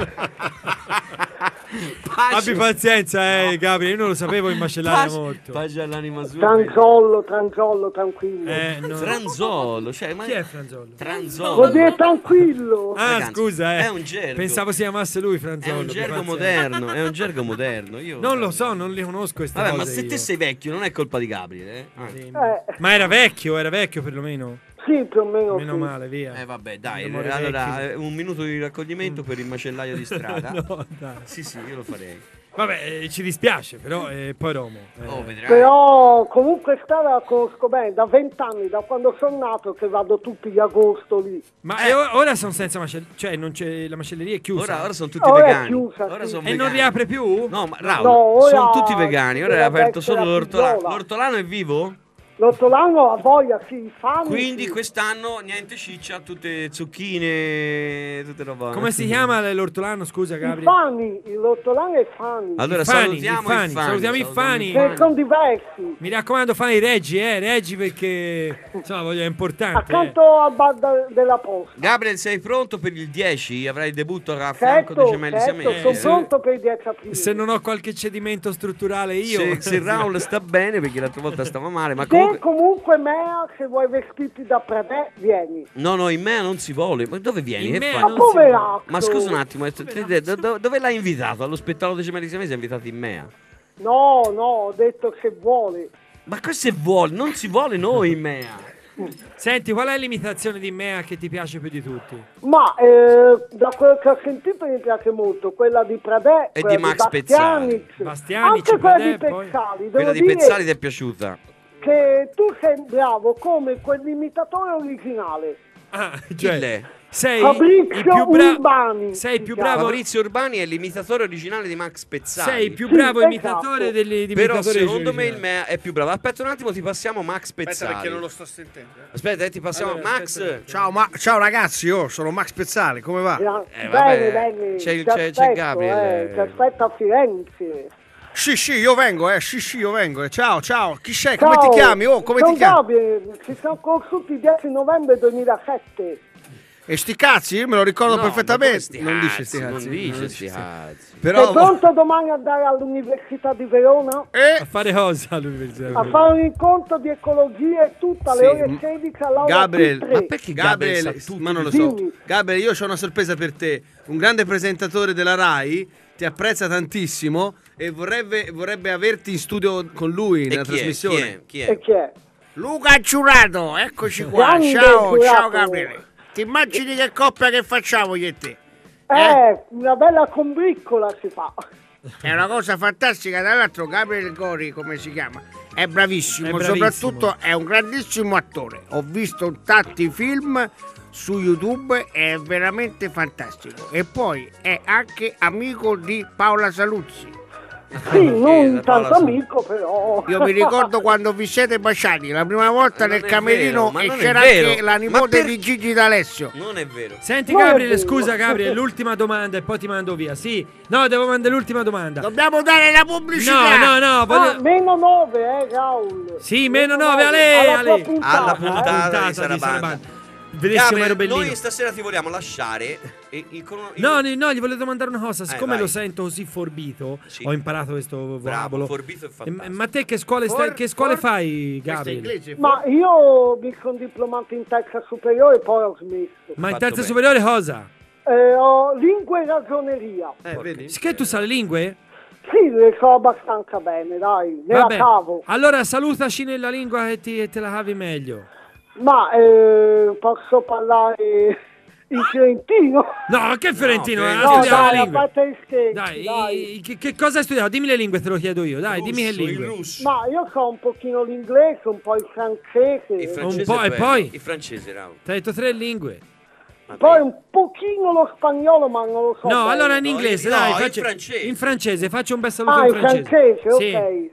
Abbi pazienza, eh, Gabriele, io non lo sapevo il macellaio è Pace- morto. Pace all'anima sua. Tranzollo, tranzollo, tranquillo. Eh, no. Franzolo, cioè, ma Chi è Franzollo? Franzolo. Vuol dire tranquillo. Ah, Ragazzi, scusa, eh. è un gergo. Pensavo si chiamasse lui È Franzollo. un per gergo pazienza. moderno, è un gergo moderno. Io... Non lo so, non li conosco queste Vabbè, cose ma se io. te sei vecchio non è colpa di Gabriele, eh? Ah. Sì, Eh, Ma era vecchio, era vecchio perlomeno. sì, più o meno Meno sì. male, via. Eh vabbè, dai, Amore allora vecchi. eh, un minuto di raccoglimento per il macellaio di strada. No, dai. Sì, sì, io lo farei. Vabbè, eh, ci dispiace, però eh, poi Romo. eh. Oh, vedrai. Però comunque strada la conosco bene, da vent'anni, da quando sono nato che vado tutti gli agosto lì. Ma eh, o- ora sono senza macelleria, cioè non c'è, la macelleria è chiusa. Ora, ora sono tutti Ora è vegani. chiusa, Ora sì. sono E non vegani. riapre più? No, ma Raul, No, ora sono tutti vegani. Ora è deve aperto essere solo la l'ortolano. figliola. L'ortolano è vivo? L'ortolano ha voglia, sì, i fami. Quindi sì. quest'anno niente ciccia, tutte zucchine, tutte roba. Come si chiama l'ortolano, scusa I Gabriele? fani, l'ortolano è fani. Allora I Fani, salutiamo i Fani, i Fani. salutiamo i Fani. Ce ne sono diversi. Mi raccomando, fai i reggi, eh, reggi perché insomma, voglio, è importante. eh. Accanto al bar da- della posta. Gabriel, sei pronto per il dieci? Avrai il debutto a fianco Certo, dei gemelli certo, siamesi. sono pronto per il dieci aprile. Se non ho qualche cedimento strutturale io. Se, se Raul sta bene, perché l'altra volta stava male, ma Se comunque... comunque Mea, se vuoi vestiti da predè, vieni. No, no, in Mea non si vuole. Ma dove vieni? In Che Mea fai? non Ma poveraccio. Ma scusa un attimo, eh, te- te- do- do- dove l'hai invitato? Allo spettacolo dei gemelli siamesi è invitato in Mea. No, no, ho detto se vuole. Ma questo se vuole, non si vuole noi in Mea. Senti, qual è l'imitazione di Mea che ti piace più di tutti? Ma eh, da quello che ho sentito mi piace molto quella di Pradè E quella di Max Bastianic, Bastianic, anche quella Pradè, di poi- Pezzali. Devo Quella di dire Pezzali ti è piaciuta? che tu sei bravo come quell'imitatore originale. Ah, Chi cioè, l'è? sei Fabrizio il più bravo. Urbani. Sei si più chiama. bravo. Fabrizio Urbani è l'imitatore originale di Max Pezzali. Sei il più Sì, bravo esatto. imitatore degli di Però imitatori secondo me il originali. Mea è più bravo. Aspetta un attimo, ti passiamo Max Pezzali. Aspetta perché non lo sto sentendo. eh. Aspetta, eh, ti passiamo Allora, Max. aspetta. Ciao, ma- ciao ragazzi, io sono Max Pezzali, come va? Gra- Eh, vabbè, bene, bene. c'è il- ti c'è- c'è aspetto, Gabriele. eh, ti aspetto a Firenze. Sì, sì, io vengo, eh, sì, sì, io vengo. eh. Ciao, ciao, chi sei? Come Ciao, ti chiami? Oh, come sono ti chiami? Gabriele, ci siamo conosciuti il dieci novembre duemilasette. E sti cazzi, io me lo ricordo No, perfettamente. ma Non come dice sti sti cazzi? cazzi. Non dice non sti dice cazzi. Sei Però pronto domani andare all'Università di Verona? Eh, A fare cosa all'università? A fare un incontro di ecologia e tutta alle Sì, ore m- sedici all'aula Gabriel, P ma tre. perché Gabriel sa Gabriele, tutto ma non lo di- so. Dimmi. Gabriele, io ho una sorpresa per te. Un grande presentatore della Rai ti apprezza tantissimo e vorrebbe, vorrebbe averti in studio con lui E nella chi è? trasmissione. Chi è? Chi E è? chi è? Luca Giurato, eccoci qua. Grande Ciao, Giurato. ciao Gabriele. Ti immagini che coppia che facciamo io e te? Eh, una bella combriccola si fa. È una cosa fantastica, tra l'altro Gabriele Gori, come si chiama, è bravissimo, È bravissimo. soprattutto è un grandissimo attore. Ho visto tanti film su YouTube, è veramente fantastico. E poi è anche amico di Paola Saluzzi. Sì, non la Paola tanto Su- amico, però. Io mi ricordo quando vi siete baciati la prima volta Ma nel non è camerino vero, ma e non è c'era vero. anche la Ma nipote per- di Gigi D'Alessio. Non è vero. Senti Non è Gabriele, vero. scusa Gabriele, l'ultima domanda e poi ti mando via. Sì, no, devo mandare l'ultima domanda. Dobbiamo dare la pubblicità. No, no, no, voglio... Ah, meno nove, eh, Raul. Sì, meno nove, Ale, Alla Ale. tua puntata, Alla eh. puntata di Sarabanda. Sarabanda. Vedessimo Gabriel, ero bellino. noi stasera ti vogliamo lasciare e, e con una- No, no, no, gli volevo domandare una cosa. Siccome vai. lo sento così forbito, Sì. ho imparato questo vocabolo. forbito e Eh, fantastico. Ma te che scuole, stai- For- che scuole for- fai, Questo è Gabriele? inglese, Ma io mi sono diplomato in terza superiore e poi ho smesso. Ma in Fatto terza bene. superiore cosa? Eh, ho lingue e ragioneria. Eh, vedi? Sì, che tu sai le lingue? Sì, le so abbastanza bene, dai, me la Vabbè. cavo. Allora salutaci nella lingua e, ti- e te la cavi meglio. Ma eh, posso parlare in fiorentino? No, che fiorentino, eh, No, No, studiamo dai, le a lingue. parte gli scherzi, Dai, dai. i- che, che cosa hai studiato? Dimmi le lingue, te lo chiedo io. Dai, dimmi che Russo, il lingue. russo. Ma io so un pochino l'inglese, un po' il francese, Il francese po' è e bello. poi? Il francese, Raul. Ti hai detto tre lingue. Vabbè. poi un pochino lo spagnolo, ma non lo so. No, bene. allora in inglese, no, dai, in faccio- francese. in francese, faccio un bel saluto Ah, in in francese. francese, Sì. ok.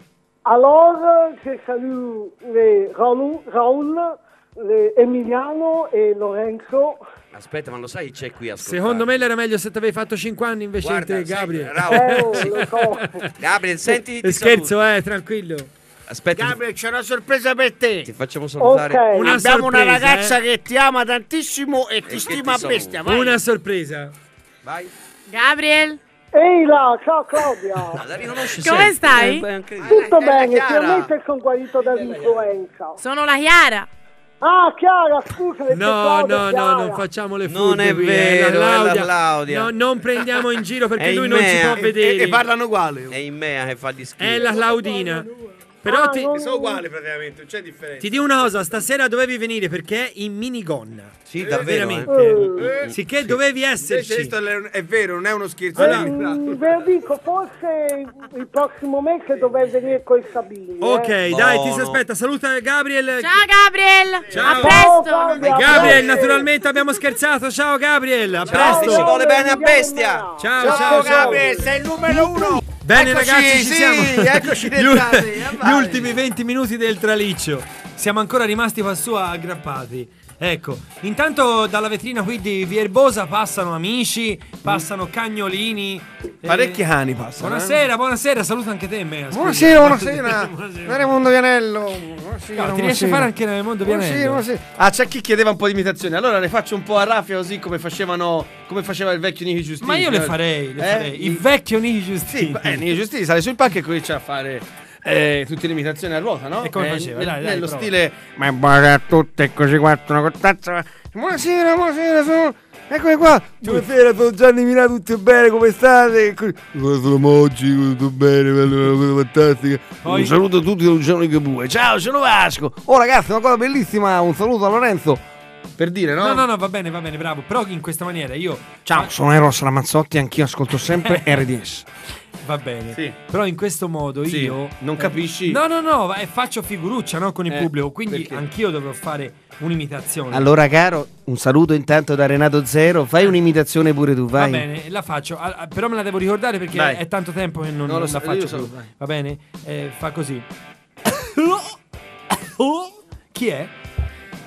Alors, je salue les Raoul, Raoul le Emiliano e Lorenzo. Aspetta, ma lo sai chi c'è qui a Secondo me era meglio se ti avevi fatto cinque anni invece Guarda, di te, Gabriele. Eh, oh, lo so. Gabriel, senti, ti Scherzo, eh, tranquillo. Aspetta, ti- Gabriele, c'è una sorpresa per te. ti facciamo salutare. Ok. Una Abbiamo una sorpresa, ragazza eh. che ti ama tantissimo e ti che stima ti a bestia. Vai. Una sorpresa. Vai. Gabriel, Ehi là, ciao Claudia. La riconosci come sempre. stai? Eh, beh, anche io. Tutto bene, Chiara. finalmente sono guarito dall'influenza. Sono la Chiara. Ah, Chiara, scusa, perché No, Claudia no, è no, Chiara. non facciamo le furbe. Non è qui, vero, è la Claudia. No, non prendiamo in giro perché È lui in non me, ci può e- vedere. E, e parlano uguale. È in me che fa gli schifo. È la Claudina. Però Ah, ti, non- Sono uguali praticamente, non c'è differenza. ti dico una cosa, stasera dovevi venire perché è in minigonna. Sì, davvero. Veramente. Eh. Sicché dovevi Invece esserci. questo è è vero, non è uno scherzo. Allora- Mm, ve lo dico, forse il prossimo mese dovrei venire con i Sabini. Ok, eh. dai, ti no. si aspetta. Saluta Gabriel. Ciao Gabriel. Ciao. A presto. Claudia, Gabriel, grazie. naturalmente abbiamo scherzato. Ciao Gabriel, a Ciao, presto. ti si vuole bene a Andiamo in bestia. mare. Ciao, Ciao, ciao, ciao. Gabriele, sei il numero uno. Bene Eccoci, ragazzi, ci sì, siamo. eccoci Gli, u- rientrati, eh, gli vai. ultimi venti minuti del traliccio. Siamo ancora rimasti qua su aggrappati. Ecco, intanto dalla vetrina qui di Vierbosa passano amici, passano cagnolini. Parecchi eh, cani passano. Buonasera, buonasera, saluta anche te, Mea. scusa. Buonasera, buonasera. Raimondo Vianello. Buonasera, No, ti riesci a fare anche Raimondo Buonasera, Vianello? buonasera. Ah, c'è chi chiedeva un po' di imitazioni. Allora le faccio un po' a raffia così come facevano come faceva il vecchio Nicky Giustini. Ma io le farei, le Eh? farei. Il vecchio Nicky Giustini. Sì, eh, Nicky Giustini sale sul palco e comincia a fare eh, tutte le imitazioni a ruota, no? E come Eh, faceva? nel- Dai, dai, nello prova. stile ma buonasera a tutti e così quattro una cottazza. Buonasera, buonasera, sono eccoli qua. Buonasera, sono Gianni Milà, tutto bene, come state? Sono Moggi, tutto bene, bello, una cosa fantastica. Poi- Un saluto a tutti da Luciano Ligabue. Ciao, sono Vasco. Oh ragazzi, una cosa bellissima, un saluto a Lorenzo. Per dire, no? No, no, no, va bene, va bene, bravo. Però in questa maniera io. Ciao, sono Eros Ramazzotti, anch'io ascolto sempre R D S. Va bene. Sì. Però in questo modo Sì, io. non capisci? No, no, no, e faccio figuruccia, no, con il Eh, pubblico. Quindi perché? anch'io dovrò fare un'imitazione. Allora, caro, un saluto intanto da Renato Zero. Fai un'imitazione pure tu, Va vai. bene, la faccio. Ah, ah, però me la devo ricordare perché Vai. è tanto tempo che non, Non lo non so, la io faccio lo so, più. vai. Va bene? Eh, fa così. Chi è?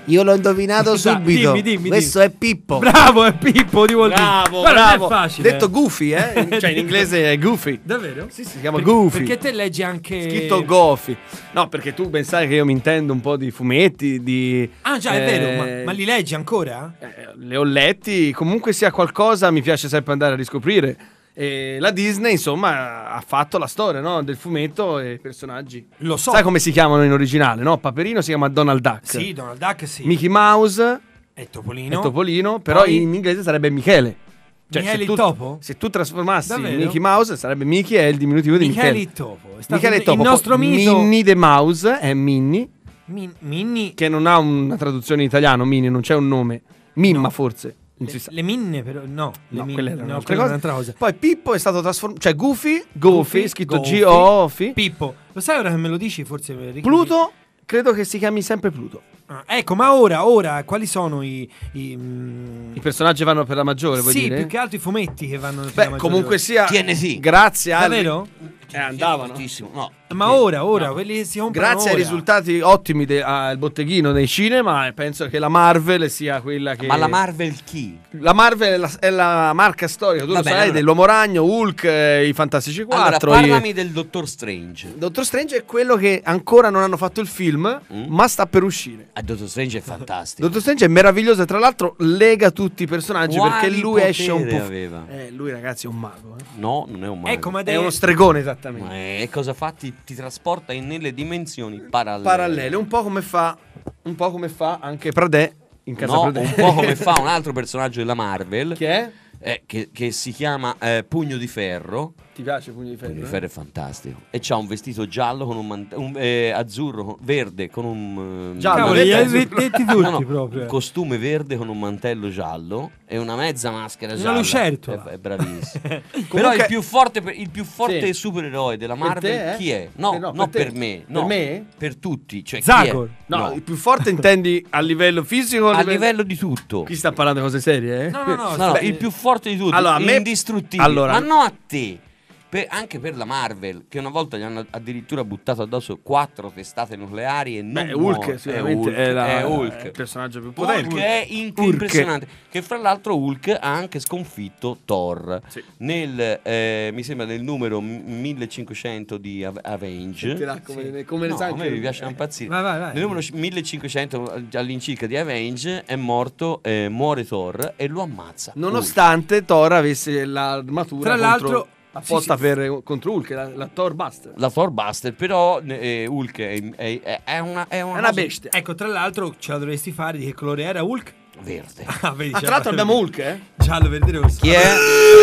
Io l'ho indovinato Scusa, subito. dimmi, dimmi, Questo dimmi. è Pippo. Bravo, è Pippo, ti vuol dire. Bravo, Guarda, bravo. non è facile. Detto Goofy, eh? Cioè in inglese è Goofy. Davvero? Sì, si chiama Per- Goofy. Perché te leggi anche Scritto Goofy. No, perché tu ben sai che io mi intendo un po' di fumetti, di... Ah, già, è eh, vero, ma, ma li leggi ancora? eh, li ho letti, comunque sia qualcosa mi piace sempre andare a riscoprire. E la Disney, insomma, ha fatto la storia, no? Del fumetto e i personaggi. Lo so. Sai come si chiamano in originale, no? Paperino si chiama Donald Duck. Sì, Donald Duck sì. Mickey Mouse E Topolino. è Topolino, però Poi- in inglese sarebbe Michele. Cioè, Michele se il tu, topo? Se tu trasformassi Davvero? Mickey Mouse sarebbe Mickey è il diminutivo di Michele Michele. il topo. È stato Michele il il topo. nostro Poi mito. Minnie the Mouse è Minnie, Min- Minnie. che non ha una traduzione in italiano, Minnie, non c'è un nome. Mimma forse. Non si Le, sa. le minne però no, le No, minne, quelle erano no, altre quella è cose. un'altra cosa. Poi Pippo è stato trasformato, cioè Goofy, Goofy, scritto Goofy, G O F I. Pippo. Lo sai ora che me lo dici forse Ricky? Pluto, credo che si chiami sempre Pluto. Ah, ecco, ma ora, ora quali sono i i, mm, I personaggi vanno per la maggiore, vuoi sì, dire? più che altro i fumetti che vanno per Beh, la maggiore. comunque sia, T N T. grazie a Davvero? Eh, andavano. No. Ma ora, ora, quelli si comprano Grazie ai ora. risultati ottimi del botteghino nei cinema, e penso che la Marvel sia quella che. Ma la Marvel chi? La Marvel è la, è la marca storica, tu Vabbè, lo sai, allora- dell'Uomo Ragno, Hulk, eh, i Fantastici quattro. Allora, parlami i- del Dottor Strange. Dottor Strange è quello che ancora non hanno fatto il film, ma sta per uscire. Ah, Dottor Strange è fantastico. Dottor Strange è meraviglioso e tra l'altro lega tutti i personaggi Quali perché lui esce un po'. potere aveva? Eh, lui ragazzi è un mago. eh. No, non è un mago. Ecco, ma È deve- uno stregone esattamente. Ma è- cosa fa? Ti, ti trasporta in- nelle dimensioni parallele. Parallele, un po' come fa, un po' come fa anche Pradè in casa No, Pradè. un po' come fa un altro personaggio della Marvel. Che è? eh, che, che si chiama eh, Pugno di Ferro. Ti piace Pugno di Ferro? Pugno di eh? Ferro è fantastico. E c'ha un vestito giallo con un mantello, eh, azzurro, con- verde con un... eh, Giallo, Cavolo, verde li e hai azzurro. detti No, tutti no, proprio. un costume verde con un mantello giallo e una mezza maschera Una gialla. lucertola. È, è bravissimo. Però Comunque- il più forte, per- il più forte Sì. supereroe della Per Marvel te, eh? chi è? No, Eh no, non per te. per me. Per no, me? Per tutti. Cioè, chi Zagor. è? No, No, il più forte intendi a livello fisico? o a livello di tutto. Chi sta parlando di cose serie? Eh? No, no, no, No, no, Beh, il più forte di tutti, Allora, a me- indistruttibile. allora- Ma no a te. Per- anche per la Marvel, che una volta gli hanno addirittura buttato addosso quattro testate nucleari e non Beh, muore. Hulk sicuramente Hulk, è, la- è è Hulk. il personaggio più Hulk potente. è in- Hulk. impressionante. Che fra l'altro Hulk ha anche sconfitto Thor Sì. nel, eh, mi sembra nel numero m- millecinquecento di Av- Avenge. Sentirà come- come le no, sa a anche me mi lui. piace impazzire. Vai, vai, vai. Nel numero millecinquecento all'incirca di Avenge è morto, eh, muore Thor e lo ammazza. Nonostante Thor avesse l'armatura Tra contro- l'altro- apposta sì, sì. per contro Hulk, la, la Thor Buster. La Thor Buster, però eh, Hulk è, è- è una, è una, È una bestia. Ecco, tra l'altro ce la dovresti fare di che colore era Hulk? verde. Ah, vedi, Ah, c'è- tra l'altro abbiamo Hulk, eh? giallo, verde, rosso. Chi è?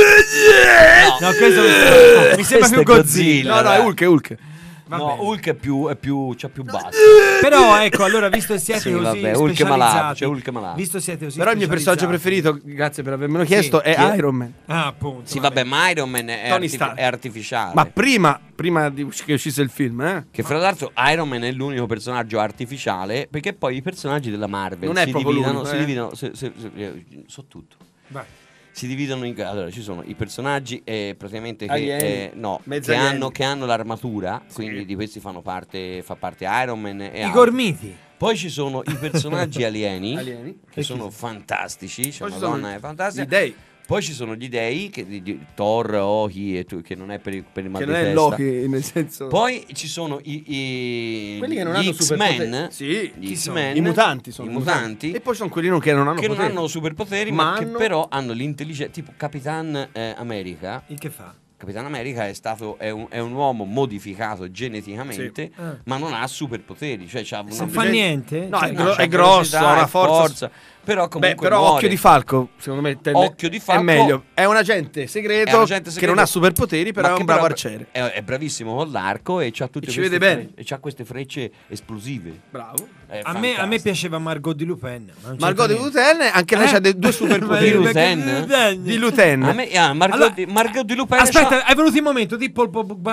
No, questo mi sembra Questo più è Godzilla. No, no, è Hulk, è Hulk. Va no, bene. Hulk è più, è più, c'ha più basso. Però ecco, allora visto che siete Sì, così vabbè, Hulk è malato, specializzati, c'è Hulk è malato. visto che siete così Però il mio personaggio specializzati- preferito, grazie per avermelo chiesto, Sì. è Chi è? Iron Man. Ah, appunto. Sì, vabbè, ma Iron Man è, Tony artifi- Stark. è artificiale. Ma prima, prima di che uscisse il film, eh? Che fra l'altro Iron Man è l'unico personaggio artificiale, perché poi i personaggi della Marvel Non è si proprio dividono, l'unico, si eh. dividono se- se- se- eh, so tutto. Vai. Si dividono in allora ci sono i personaggi eh, praticamente che, Alieni. eh, no, Mezzi che, alieni. hanno, che hanno l'armatura, quindi di questi fanno parte fa parte Iron Man e I altri. gormiti. Poi ci sono i personaggi alieni, Alieni. che sono fantastici, c'è Poi una ci sono donna è fantastica. Gli dei. Poi ci sono gli dei, che, di, di- Thor, Oki, e tu- che non è per il, per il mal Che di non è testa. Loki, nel senso... Poi ci sono i, i quelli che non gli hanno X-Men, superpoteri. Sì, gli chi sono? X-Men, I mutanti sono i mutanti, E poi ci sono quelli che non hanno che non poteri. hanno superpoteri, Ma ma, che hanno- però hanno l'intelligenza, tipo Capitan eh, America. Il che fa? Capitan America è stato è un, è un uomo modificato geneticamente, Sì. Ah. ma non ha superpoteri, cioè c'ha una Non fa niente? No, Cioè, è, no, gro- c'ha è grosso, velocità, ha una è forza. però Beh, comunque però muore. Occhio di Falco, secondo me tende- Occhio di Falco è meglio. È un agente segreto, È un agente che segreto, non ha superpoteri, però ma è che un bravo però arciere. È, è bravissimo con l'arco e c'ha tutte E ci queste vede bene. fre- e c'ha queste frecce esplosive. Bravo. È A me, a me fantastico. piaceva Margot di Lupin. ma non Margot di c'entra Luten, anche lei Eh? ha due superpoteri. Di Luten? Di Luten. A me, ah, Margot, Allora, di, Margot di Lupin niente. Aspetta, c'ha- è venuto il momento di Paul Pogba.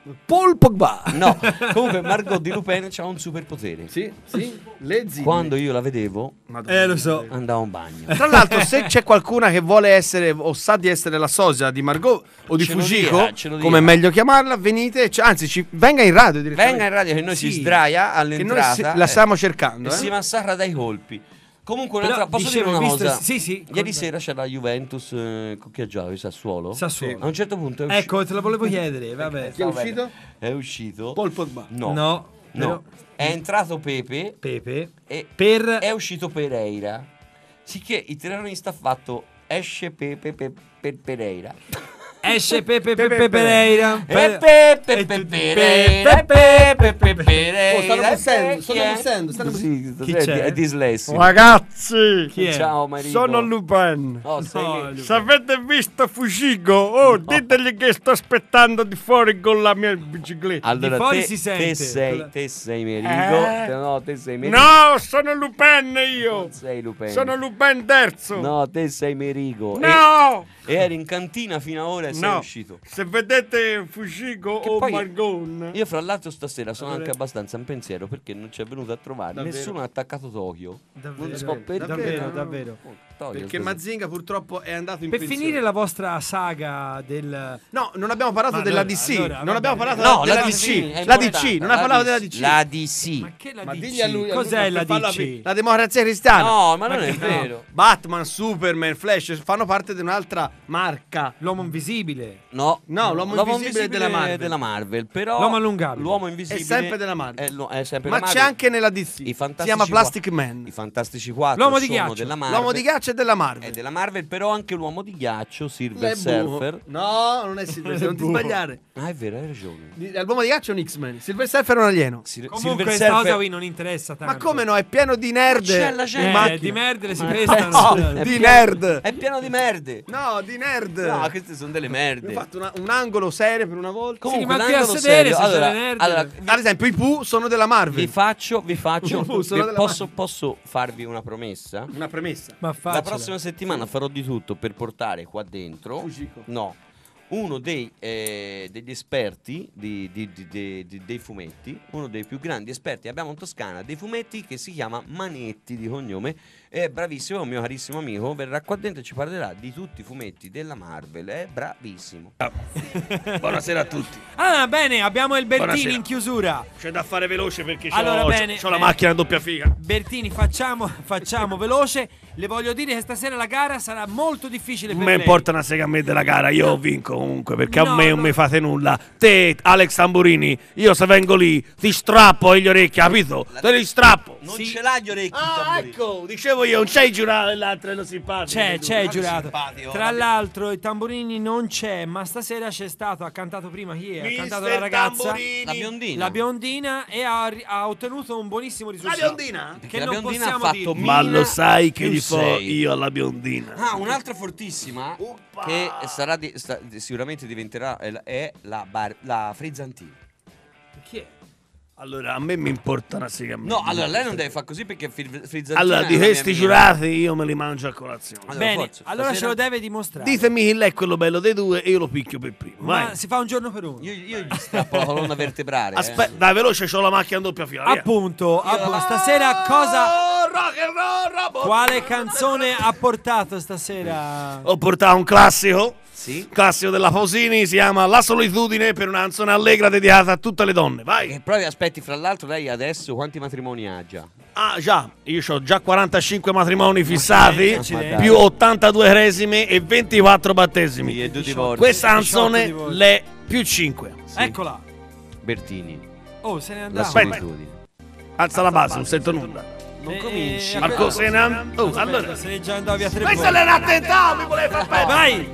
Paul Pogba. No, comunque Margot di Lupin c'ha un superpotere. Sì, sì, le zinne. Quando io la vedevo, Eh, lo so. andavo in bagno. Tra l'altro, se c'è qualcuna che vuole essere o sa di essere la sosia di Margot o di Ce lo Fujiko, dia, ce lo dia. come è meglio chiamarla, venite, cioè, anzi, ci, venga in radio direttamente. Venga in radio che noi Sì. si sdraia Che noi all'entrata. si- la stiamo cercando, E eh. si massacra dai colpi. Comunque, Però, un'altra, posso dicevo, dire una visto- cosa? sì, sì, Ieri con- sera c'era la Juventus eh, con chi ha giocato? Sassuolo? Sassuolo. A un certo punto è uscito. Ecco, te lo volevo chiedere, vabbè. Chi è uscito? È uscito. Paul Pogba. No. No, No. però- È entrato Pepe. Pepe. E Per... è uscito Pereira. Sicché il terrorista ha fatto esce Pepe pe- per Pereira. Esce Pepe Pepe Pereira. E Pepe Pepe Pereira. Pepe Pepe Pereira. Oh, stanno bussando, Chi stanno è? bussando, stanno Sì, Chi è, c'è? è dislessico. Ragazzi, Chi è? Ciao Marico. sono Lupin. Oh, sei No, lì. Lupin. Se avete visto Fujiko, oh, ditegli che sto aspettando di fuori con la mia bicicletta. Allora, Di fuori te, si sente. te sei, te sei Merigo. Eh? Te- No, te sei Merigo. No, sono Lupin io. Non sei Lupin. Sono Lupin terzo. No, te sei Merigo. No! E, e eri in cantina fino a ora e sei No. uscito. Se vedete Fujiko Che o poi- Margon, Io fra l'altro stasera sono Allora- anche abbastanza in pensiero perché non ci è venuto a trovare. Davvero? Nessuno ha attaccato Tokyo. Davvero, non so perché. davvero, davvero. Tokyo, Perché stasera. Mazinga purtroppo è andato in Per pensione. finire la vostra saga del... No, non abbiamo parlato Ma della allora, D C. allora, non vabbè. abbiamo parlato No, della la D D C, C. è La D C, importante. non hai La parlato D C. della D C. La D C. Ma che la Ma D digli a C? lui, Cos'è per la farlo D C? aprire. La democrazia cristiana. No, ma non Ma è che- vero. Batman, Superman, Flash fanno parte di un'altra marca. L'uomo invisibile. No, No, l'uomo invisibile è della Marvel. della Marvel, però L'uomo allungabile. l'uomo È invisibile sempre della Marvel. È, lo- è sempre Ma della c'è Marvel. anche nella D C. I Si Fantastici chiama Qua- Plastic Man. I Fantastici quattro L'uomo di sono ghiaccio. della Marvel. L'uomo di ghiaccio è della Marvel. È della Marvel, però anche l'uomo di ghiaccio, Silver È Surfer. buco. No, non è Silver Surfer, non ti sbagliare. Ah, è vero, hai ragione. Di- L'uomo di ghiaccio è un X-Men. Silver Surfer è un alieno. Sil- Comunque Silver questa cosa Surfer qui non interessa tanto. Ma come no? È pieno di nerd. c'è la gente. Eh, macchine. di merde si Ma- prestano. No, È di pieno- nerd. È pieno di merde. No, di nerd. No, queste sono delle Ho merde. fatto una- un angolo serio per una volta. Comunque, ma qui a l'angolo sedere serio- se allora, sono nerd. allora, Ad esempio, i Pooh sono della Marvel. vi faccio, vi faccio, Uh, sono vi- della posso, posso farvi una promessa? Una premessa. Ma La faccela. prossima settimana farò di tutto per portare qua dentro Fujiko. no, uno dei, eh, degli esperti di- di- di- di- di- dei fumetti, uno dei più grandi esperti che abbiamo in Toscana dei fumetti, che si chiama Manetti di cognome. È bravissimo, è un mio carissimo amico, verrà qua dentro e ci parlerà di tutti i fumetti della Marvel. È bravissimo. Buonasera a tutti. Ah, bene, abbiamo il Bertini Buonasera. in chiusura. c'è da fare veloce perché c'ho, Allora, c'ho- bene, c'ho la bene. macchina a doppia figa. Bertini, facciamo, facciamo veloce. Le voglio dire che stasera la gara sarà molto difficile per Non mi lei. importa una sega a me della gara, io vinco comunque perché No, a me non no. mi fate nulla. Te, Alex Tamburini, io se vengo lì ti strappo gli orecchi, capito? Te li strappo. Non Sì. ce l'ha gli orecchi, Ah, Tamburini. ecco, dicevo io, non c'è il giurato e l'altro è lo simpatico. C'è, c'è il Guarda, giurato. simpatico, Tra vabbè. l'altro, il Tamburini non c'è, ma stasera c'è stato. Ha cantato prima chi è? Ha cantato la Mister ragazza, Tamburini. La biondina. la biondina, e ha, ri- ha ottenuto un buonissimo La risultato. biondina? Perché Che la non biondina ha possiamo fatto dire. Ma Mina lo sai che più gli fo sei. io alla biondina. Ah, un'altra fortissima che sarà di- sta- sicuramente diventerà è la, è la, bar- la Frizzantini. Chi è? Allora, a me mi importa una sega a me. No, allora lei non deve fare così perché Fri- Frizzantina Allora, è di una mia questi amica. giurati io me li mangio a colazione. Allora, Bene, forza, allora stasera- ce lo deve dimostrare. Ditemi chi è quello bello dei due e io lo picchio per primo. Ma Vai. si fa un giorno per uno. Io, io gli strappo la colonna vertebrale. eh. Aspetta, dai, veloce, c'ho la macchina in doppia fila. via. Appunto, appunto, stasera cosa. Oh, rock and roll, robot. Quale canzone ha portato stasera? Ho portato un classico. Sì. Classico della Pausini, si chiama La solitudine, per una canzone allegra dedicata a tutte le donne. Vai. E poi aspetti, fra l'altro, lei adesso quanti matrimoni ha già? Ah, già, io ho già quarantacinque matrimoni fissati, accidenti. più ottantadue cresime e ventiquattro battesimi. Sì, e due divorzi. Questa canzone diciotto divorzi. le più cinque. Eccola. Bertini. Oh, se ne è La andato. Aspetta. solitudine. Alza la base, non sento nulla. Non Eh, cominci. eh, Marco se ne and- oh, Aspetta, allora. se ne già andava via tre Questo volte. è l'attentato, mi volevi far perdere. Vai!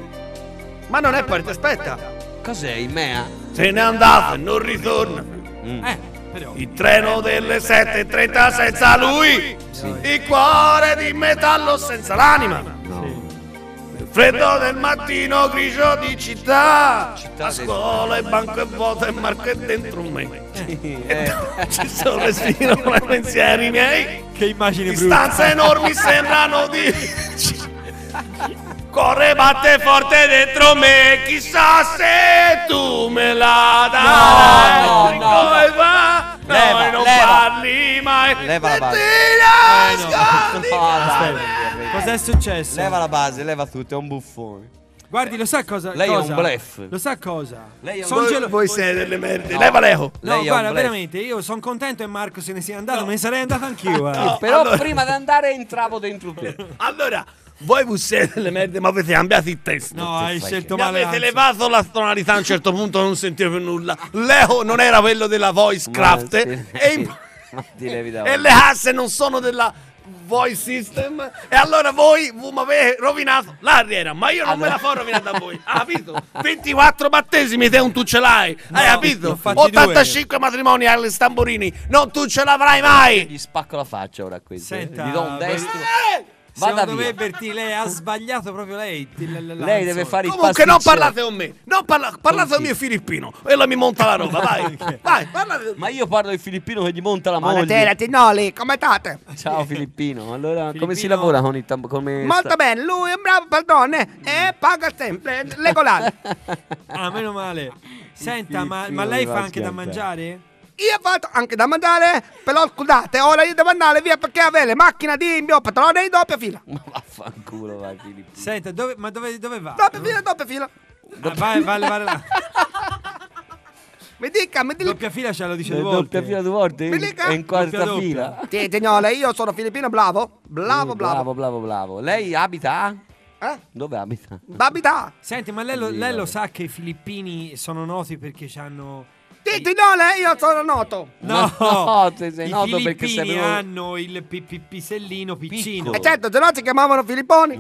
Ma non è partito, aspetta. Cos'è il mea? Se n'è andato e non ritorna. Mm. Eh, però. Il treno delle sette e trenta senza lui. Il cuore di metallo senza l'anima. Il freddo del mattino grigio di città. A scuola il banco è vuoto e Marco è dentro me. Ci sono respiro come pensieri miei. Che immagini brutte. Distanze enormi sembrano di... Corre, batte forte dentro me, chissà se tu me la dai. No, no, no. Come va? Leva, Noi non leva. parli mai. Leva la base. Ti No, nascondi. dai. Cos'è successo? Leva la base, leva tutto, è un buffone. Guardi, lo sa cosa? Lei è cosa? un bluff. Lo sa cosa? Lei è un Son Voi, gelo- voi siete delle merde. No. Leva Leo. No, Lei è un guarda, bluff. veramente, io sono contento che Marco se ne sia andato, me ne sarei andato anch'io. eh. No. Però allora- prima di andare entravo dentro te. Allora, voi siete delle merde, ma avete cambiato il testo. No, hai scelto Mi male. avete anzi. levato la tonalità a un certo punto, non sentivo più nulla. Leo non era quello della voice craft sì. e, in- Ma ti levi da e le asse non sono della voice system. E allora voi mi avete rovinato la carriera, ma io non me la fo rovinata da voi. Hai capito? ventiquattro battesimi, te un tu ce l'hai. No, Hai capito? ne ho fatti ottantacinque matrimoni alle Stamburini, non tu ce l'avrai mai. Gli spacco la faccia ora a questo. Senta, Gli do un destro. Eh! Vada Secondo via. me Berti, lei ha sbagliato proprio lei. La- la- la Lei deve canzone. fare il Comunque non pasticcere. parlate con me, non parla- parlate con mio filippino e lui mi monta la roba, vai, vai, parlate. Ma io parlo del filippino che gli monta la Buonasera, moglie. Tinoli, come state? Ciao Filippino. Allora, come Filippino- si lavora con il tam- come Molto sta- bene, lui è un bravo padrone e paga sempre, regolare. Ah, meno male. Senta, ma, Filippino ma lei mi fa va anche da schiantare. mangiare? Io ho fatto anche da mangiare, però scusate, ora io devo andare via perché avere le macchine di mio padrone in doppia fila. Ma vaffanculo, vai Filippino. Senta, dove, ma dove, dove va? Doppia fila, doppia fila. Ah, vai, va a levare la Mi dica, mi dica. doppia fila, ce lo dice Eh, due doppia volte. fila due volte? Mi dica. È in quarta Doppia, fila. doppia. Sì, signore, io sono filippino bravo, bravo, Mm, bravo. bravo, bravo, bravo. Lei abita? Eh? Dove abita? Babita. Senti, ma lei lo, Sì, lei lo vabbè. sa che i filippini sono noti perché hanno... Sì, signore, io sono noto. No, no, te sei i noto perché sei filippini proprio- hanno il pi- pi- pisellino piccino. E certo, se no si chiamavano Filipponi.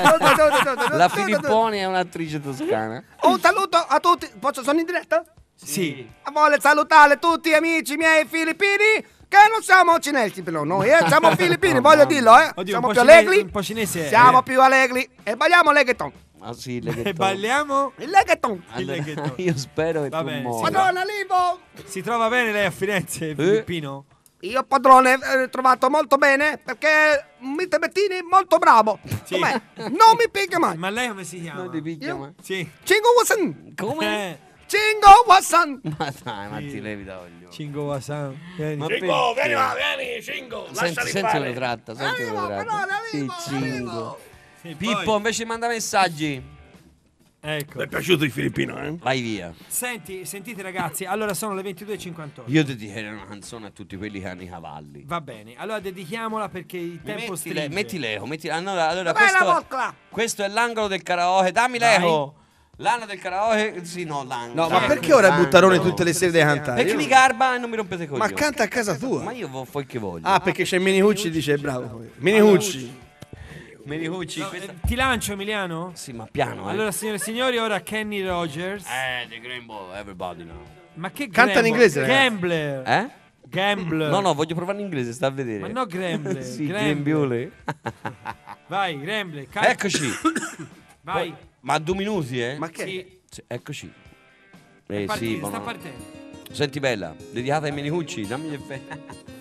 La Filipponi è un'attrice toscana. Un saluto a tutti. Posso, sono in diretta? Sì. Vuole salutare tutti gli amici miei filippini che non siamo cinesi però noi, eh? Siamo filippini, voglio dirlo, eh? Oddio, siamo un più po' cinese- allegri. un po' cinese è, Siamo eh. più allegri e balliamo leghetton. Ah sì, il E leghetto. balliamo? Il leghetton. Allora, il leghetto. io spero che Va tu bene, muori. sì. Madonna Livo. Si trova bene lei a Firenze, Eh? filippino? Io padrone eh, trovato molto bene perché mister Bettini molto bravo. Sì. Com'è? Non mi picchia mai. Ma lei come si chiama? Non ti picchia Io? mai. Sì. Cingo Wasan. Come? Eh, Cingo Wasan. Ma dai, ma Sì. ti levi da voglio. Cingo Wasan. Vieni. Ma Cingo, perché? vieni va, vieni, Cingo, Senti, lasciali senti come fare. tratta, senti Arrivo, come tratta. però, Sì, arrivo, cingo. Sì, Pippo poi- invece manda messaggi. Ecco. Mi è piaciuto il filippino, eh? Vai via. Senti, sentite ragazzi, allora sono le ventidue e cinquantotto. Io dedicherei una canzone a tutti quelli che hanno i cavalli. Va bene, allora dedichiamola perché il tempo Metti, stringe. le, metti Leo, metti allora, allora Dov'è la questo, vodka? questo è l'angolo del karaoke. Dammi Vai. Leo. L'anno del karaoke, sì, no, l'angolo. No, ma perché ora è Buttarone tutte le sere devi cantare? Perché Io- mi garba e non mi rompete Ma coglioni. canta a casa tua. Ma io vo- fai che voglio. Ah, perché c'è Mini Hucci dice bravo. Mini Hucci. Mini Hucci, No, questa... eh, ti lancio Emiliano? Sì, ma piano, eh. Allora signore e signori, ora Kenny Rogers. Eh, The Rainbow, everybody now. Ma che Canta in Gramble- inglese, ragazzi. Gambler. Eh? Gambler. No, no, voglio provare in inglese, sta a vedere. Ma no Gramble. Sì, Gramble. Grembiule. Vai, Gramble. Can- Eccoci. Vai. Ma due minuti, eh? Ma che? Sì. Sì, eccoci. È Eh partito, sì, ma sta no. partendo. Senti bella, dedicata ai Menicucci, dammi gli effetti.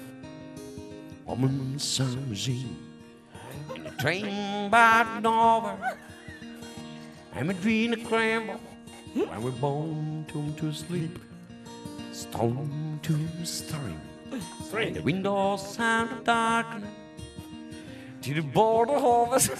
Woman summer's eve, in the train by over, I'm a dream of crumble, when we're born to, to sleep, stone to stirring, and the windows sound of darkness, to the border of us.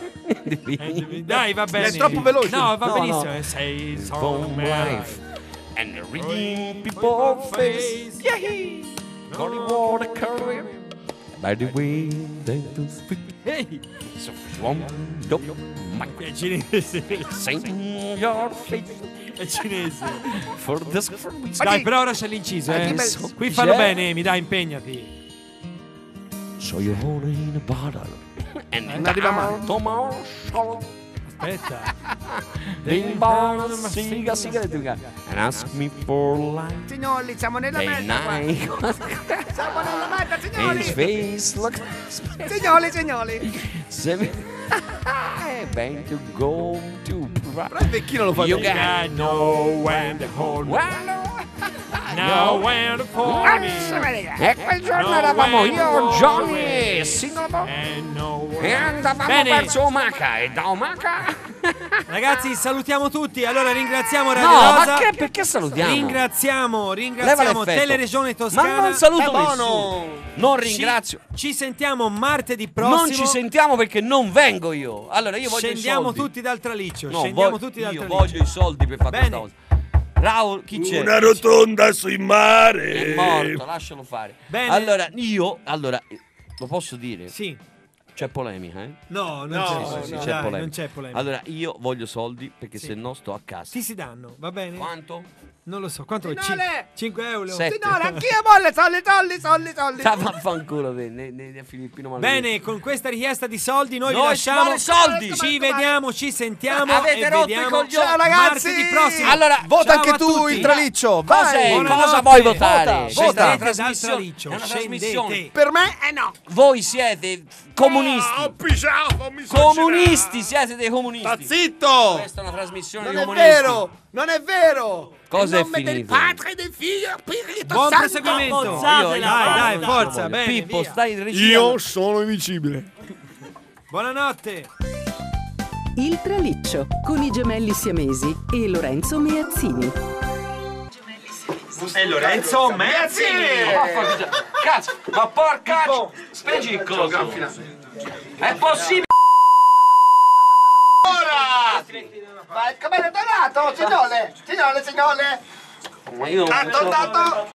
Dai, va bene. È troppo veloce. No, va No, benissimo. no. eh, Sei Phone life and the reading people face. Yeah, Call it water career. By the way, they do speak. Ehi, So one dop my è cinese. sing your face È cinese. for this. Dai, però ora c'è l'inciso, eh. so- Qui fallo c'è? bene, mi dai, impegnati. So you're holding in a bottle and Non arriva mai. tomorrow shall Aspetta. ding bong siga siga siga and ask me for life. Signori, siamo nella Day meta qua. night Siamo nella meta, and his signori. face looks Signori, signori. seven. Bang to go to Però il vecchino lo fa You bene. got know when to hold. Well, Now and for me. E quel giorno eravamo io, Johnny e Singleton e andavamo Bene. verso Omaha e da Omaha Ragazzi, salutiamo tutti. Allora ringraziamo Radio No, Rosa. ma che, perché salutiamo? Ringraziamo, Leva ringraziamo l'effetto. Teleregione Toscana. Ma non saluto Eh, buono. nessuno. Non Ci- ringrazio. Ci, sentiamo martedì prossimo. Non ci sentiamo perché non vengo io. Allora io voglio Scendiamo i soldi. tutti dal traliccio. No, Scendiamo voglio- tutti dal io traliccio. voglio i soldi per fare Bene. questa cosa. Raul, chi c'è? Una rotonda sul mare. È morto, lascialo fare. Bene. Allora, io, allora, lo posso dire? Sì. C'è polemica, eh? No, non No, c'è. sì, sì, no, c'è dai, polemica. non c'è polemica. Allora, io voglio soldi perché Sì. se no sto a casa. Ti si danno, va bene? Quanto? Non lo so, quanto vuoi? Signore! cinque euro. Sette. Signore, anch'io voglio soldi, soldi, soldi, soldi. Sta vaffanculo te, ne, ne, ne Filippino maledetto. Bene, con questa richiesta di soldi noi, vi Noi lasciamo. ci vuole soldi. Ci vediamo, ci sentiamo. Avete e rotto i vediamo coglioni. Ciao, ragazzi. martedì prossimo. Allora, Vota Ciao anche a tu tutti. il traliccio. Cos'è? Vai. Cosa Buonanotte. vuoi votare? Vota, Questa vota. è una Scendete dal trasmissione. traliccio, È una scendete. trasmissione. Per me è no. Voi siete comunisti. Oh, pisciato, mi sono Comunisti, siete dei comunisti. Sta zitto. Questa è una trasmissione Non di è comunisti. vero. Non è vero. Cosa è In nome del finito? Padre e del Figlio e dello Spirito Buon Santo. proseguimento. Io- io- Dai, dai, io- forza, io- bene, Pippo, via. stai in regia. Io sono invincibile. Buonanotte. Il Traliccio con i gemelli siamesi e Lorenzo Meazzini. E Lorenzo Meazzini. Cazzo, ma porca Spegiccolo. È possibile? Ora! Vai, come è tornato, signore? Signore, signore! Ma io Tanto, tanto!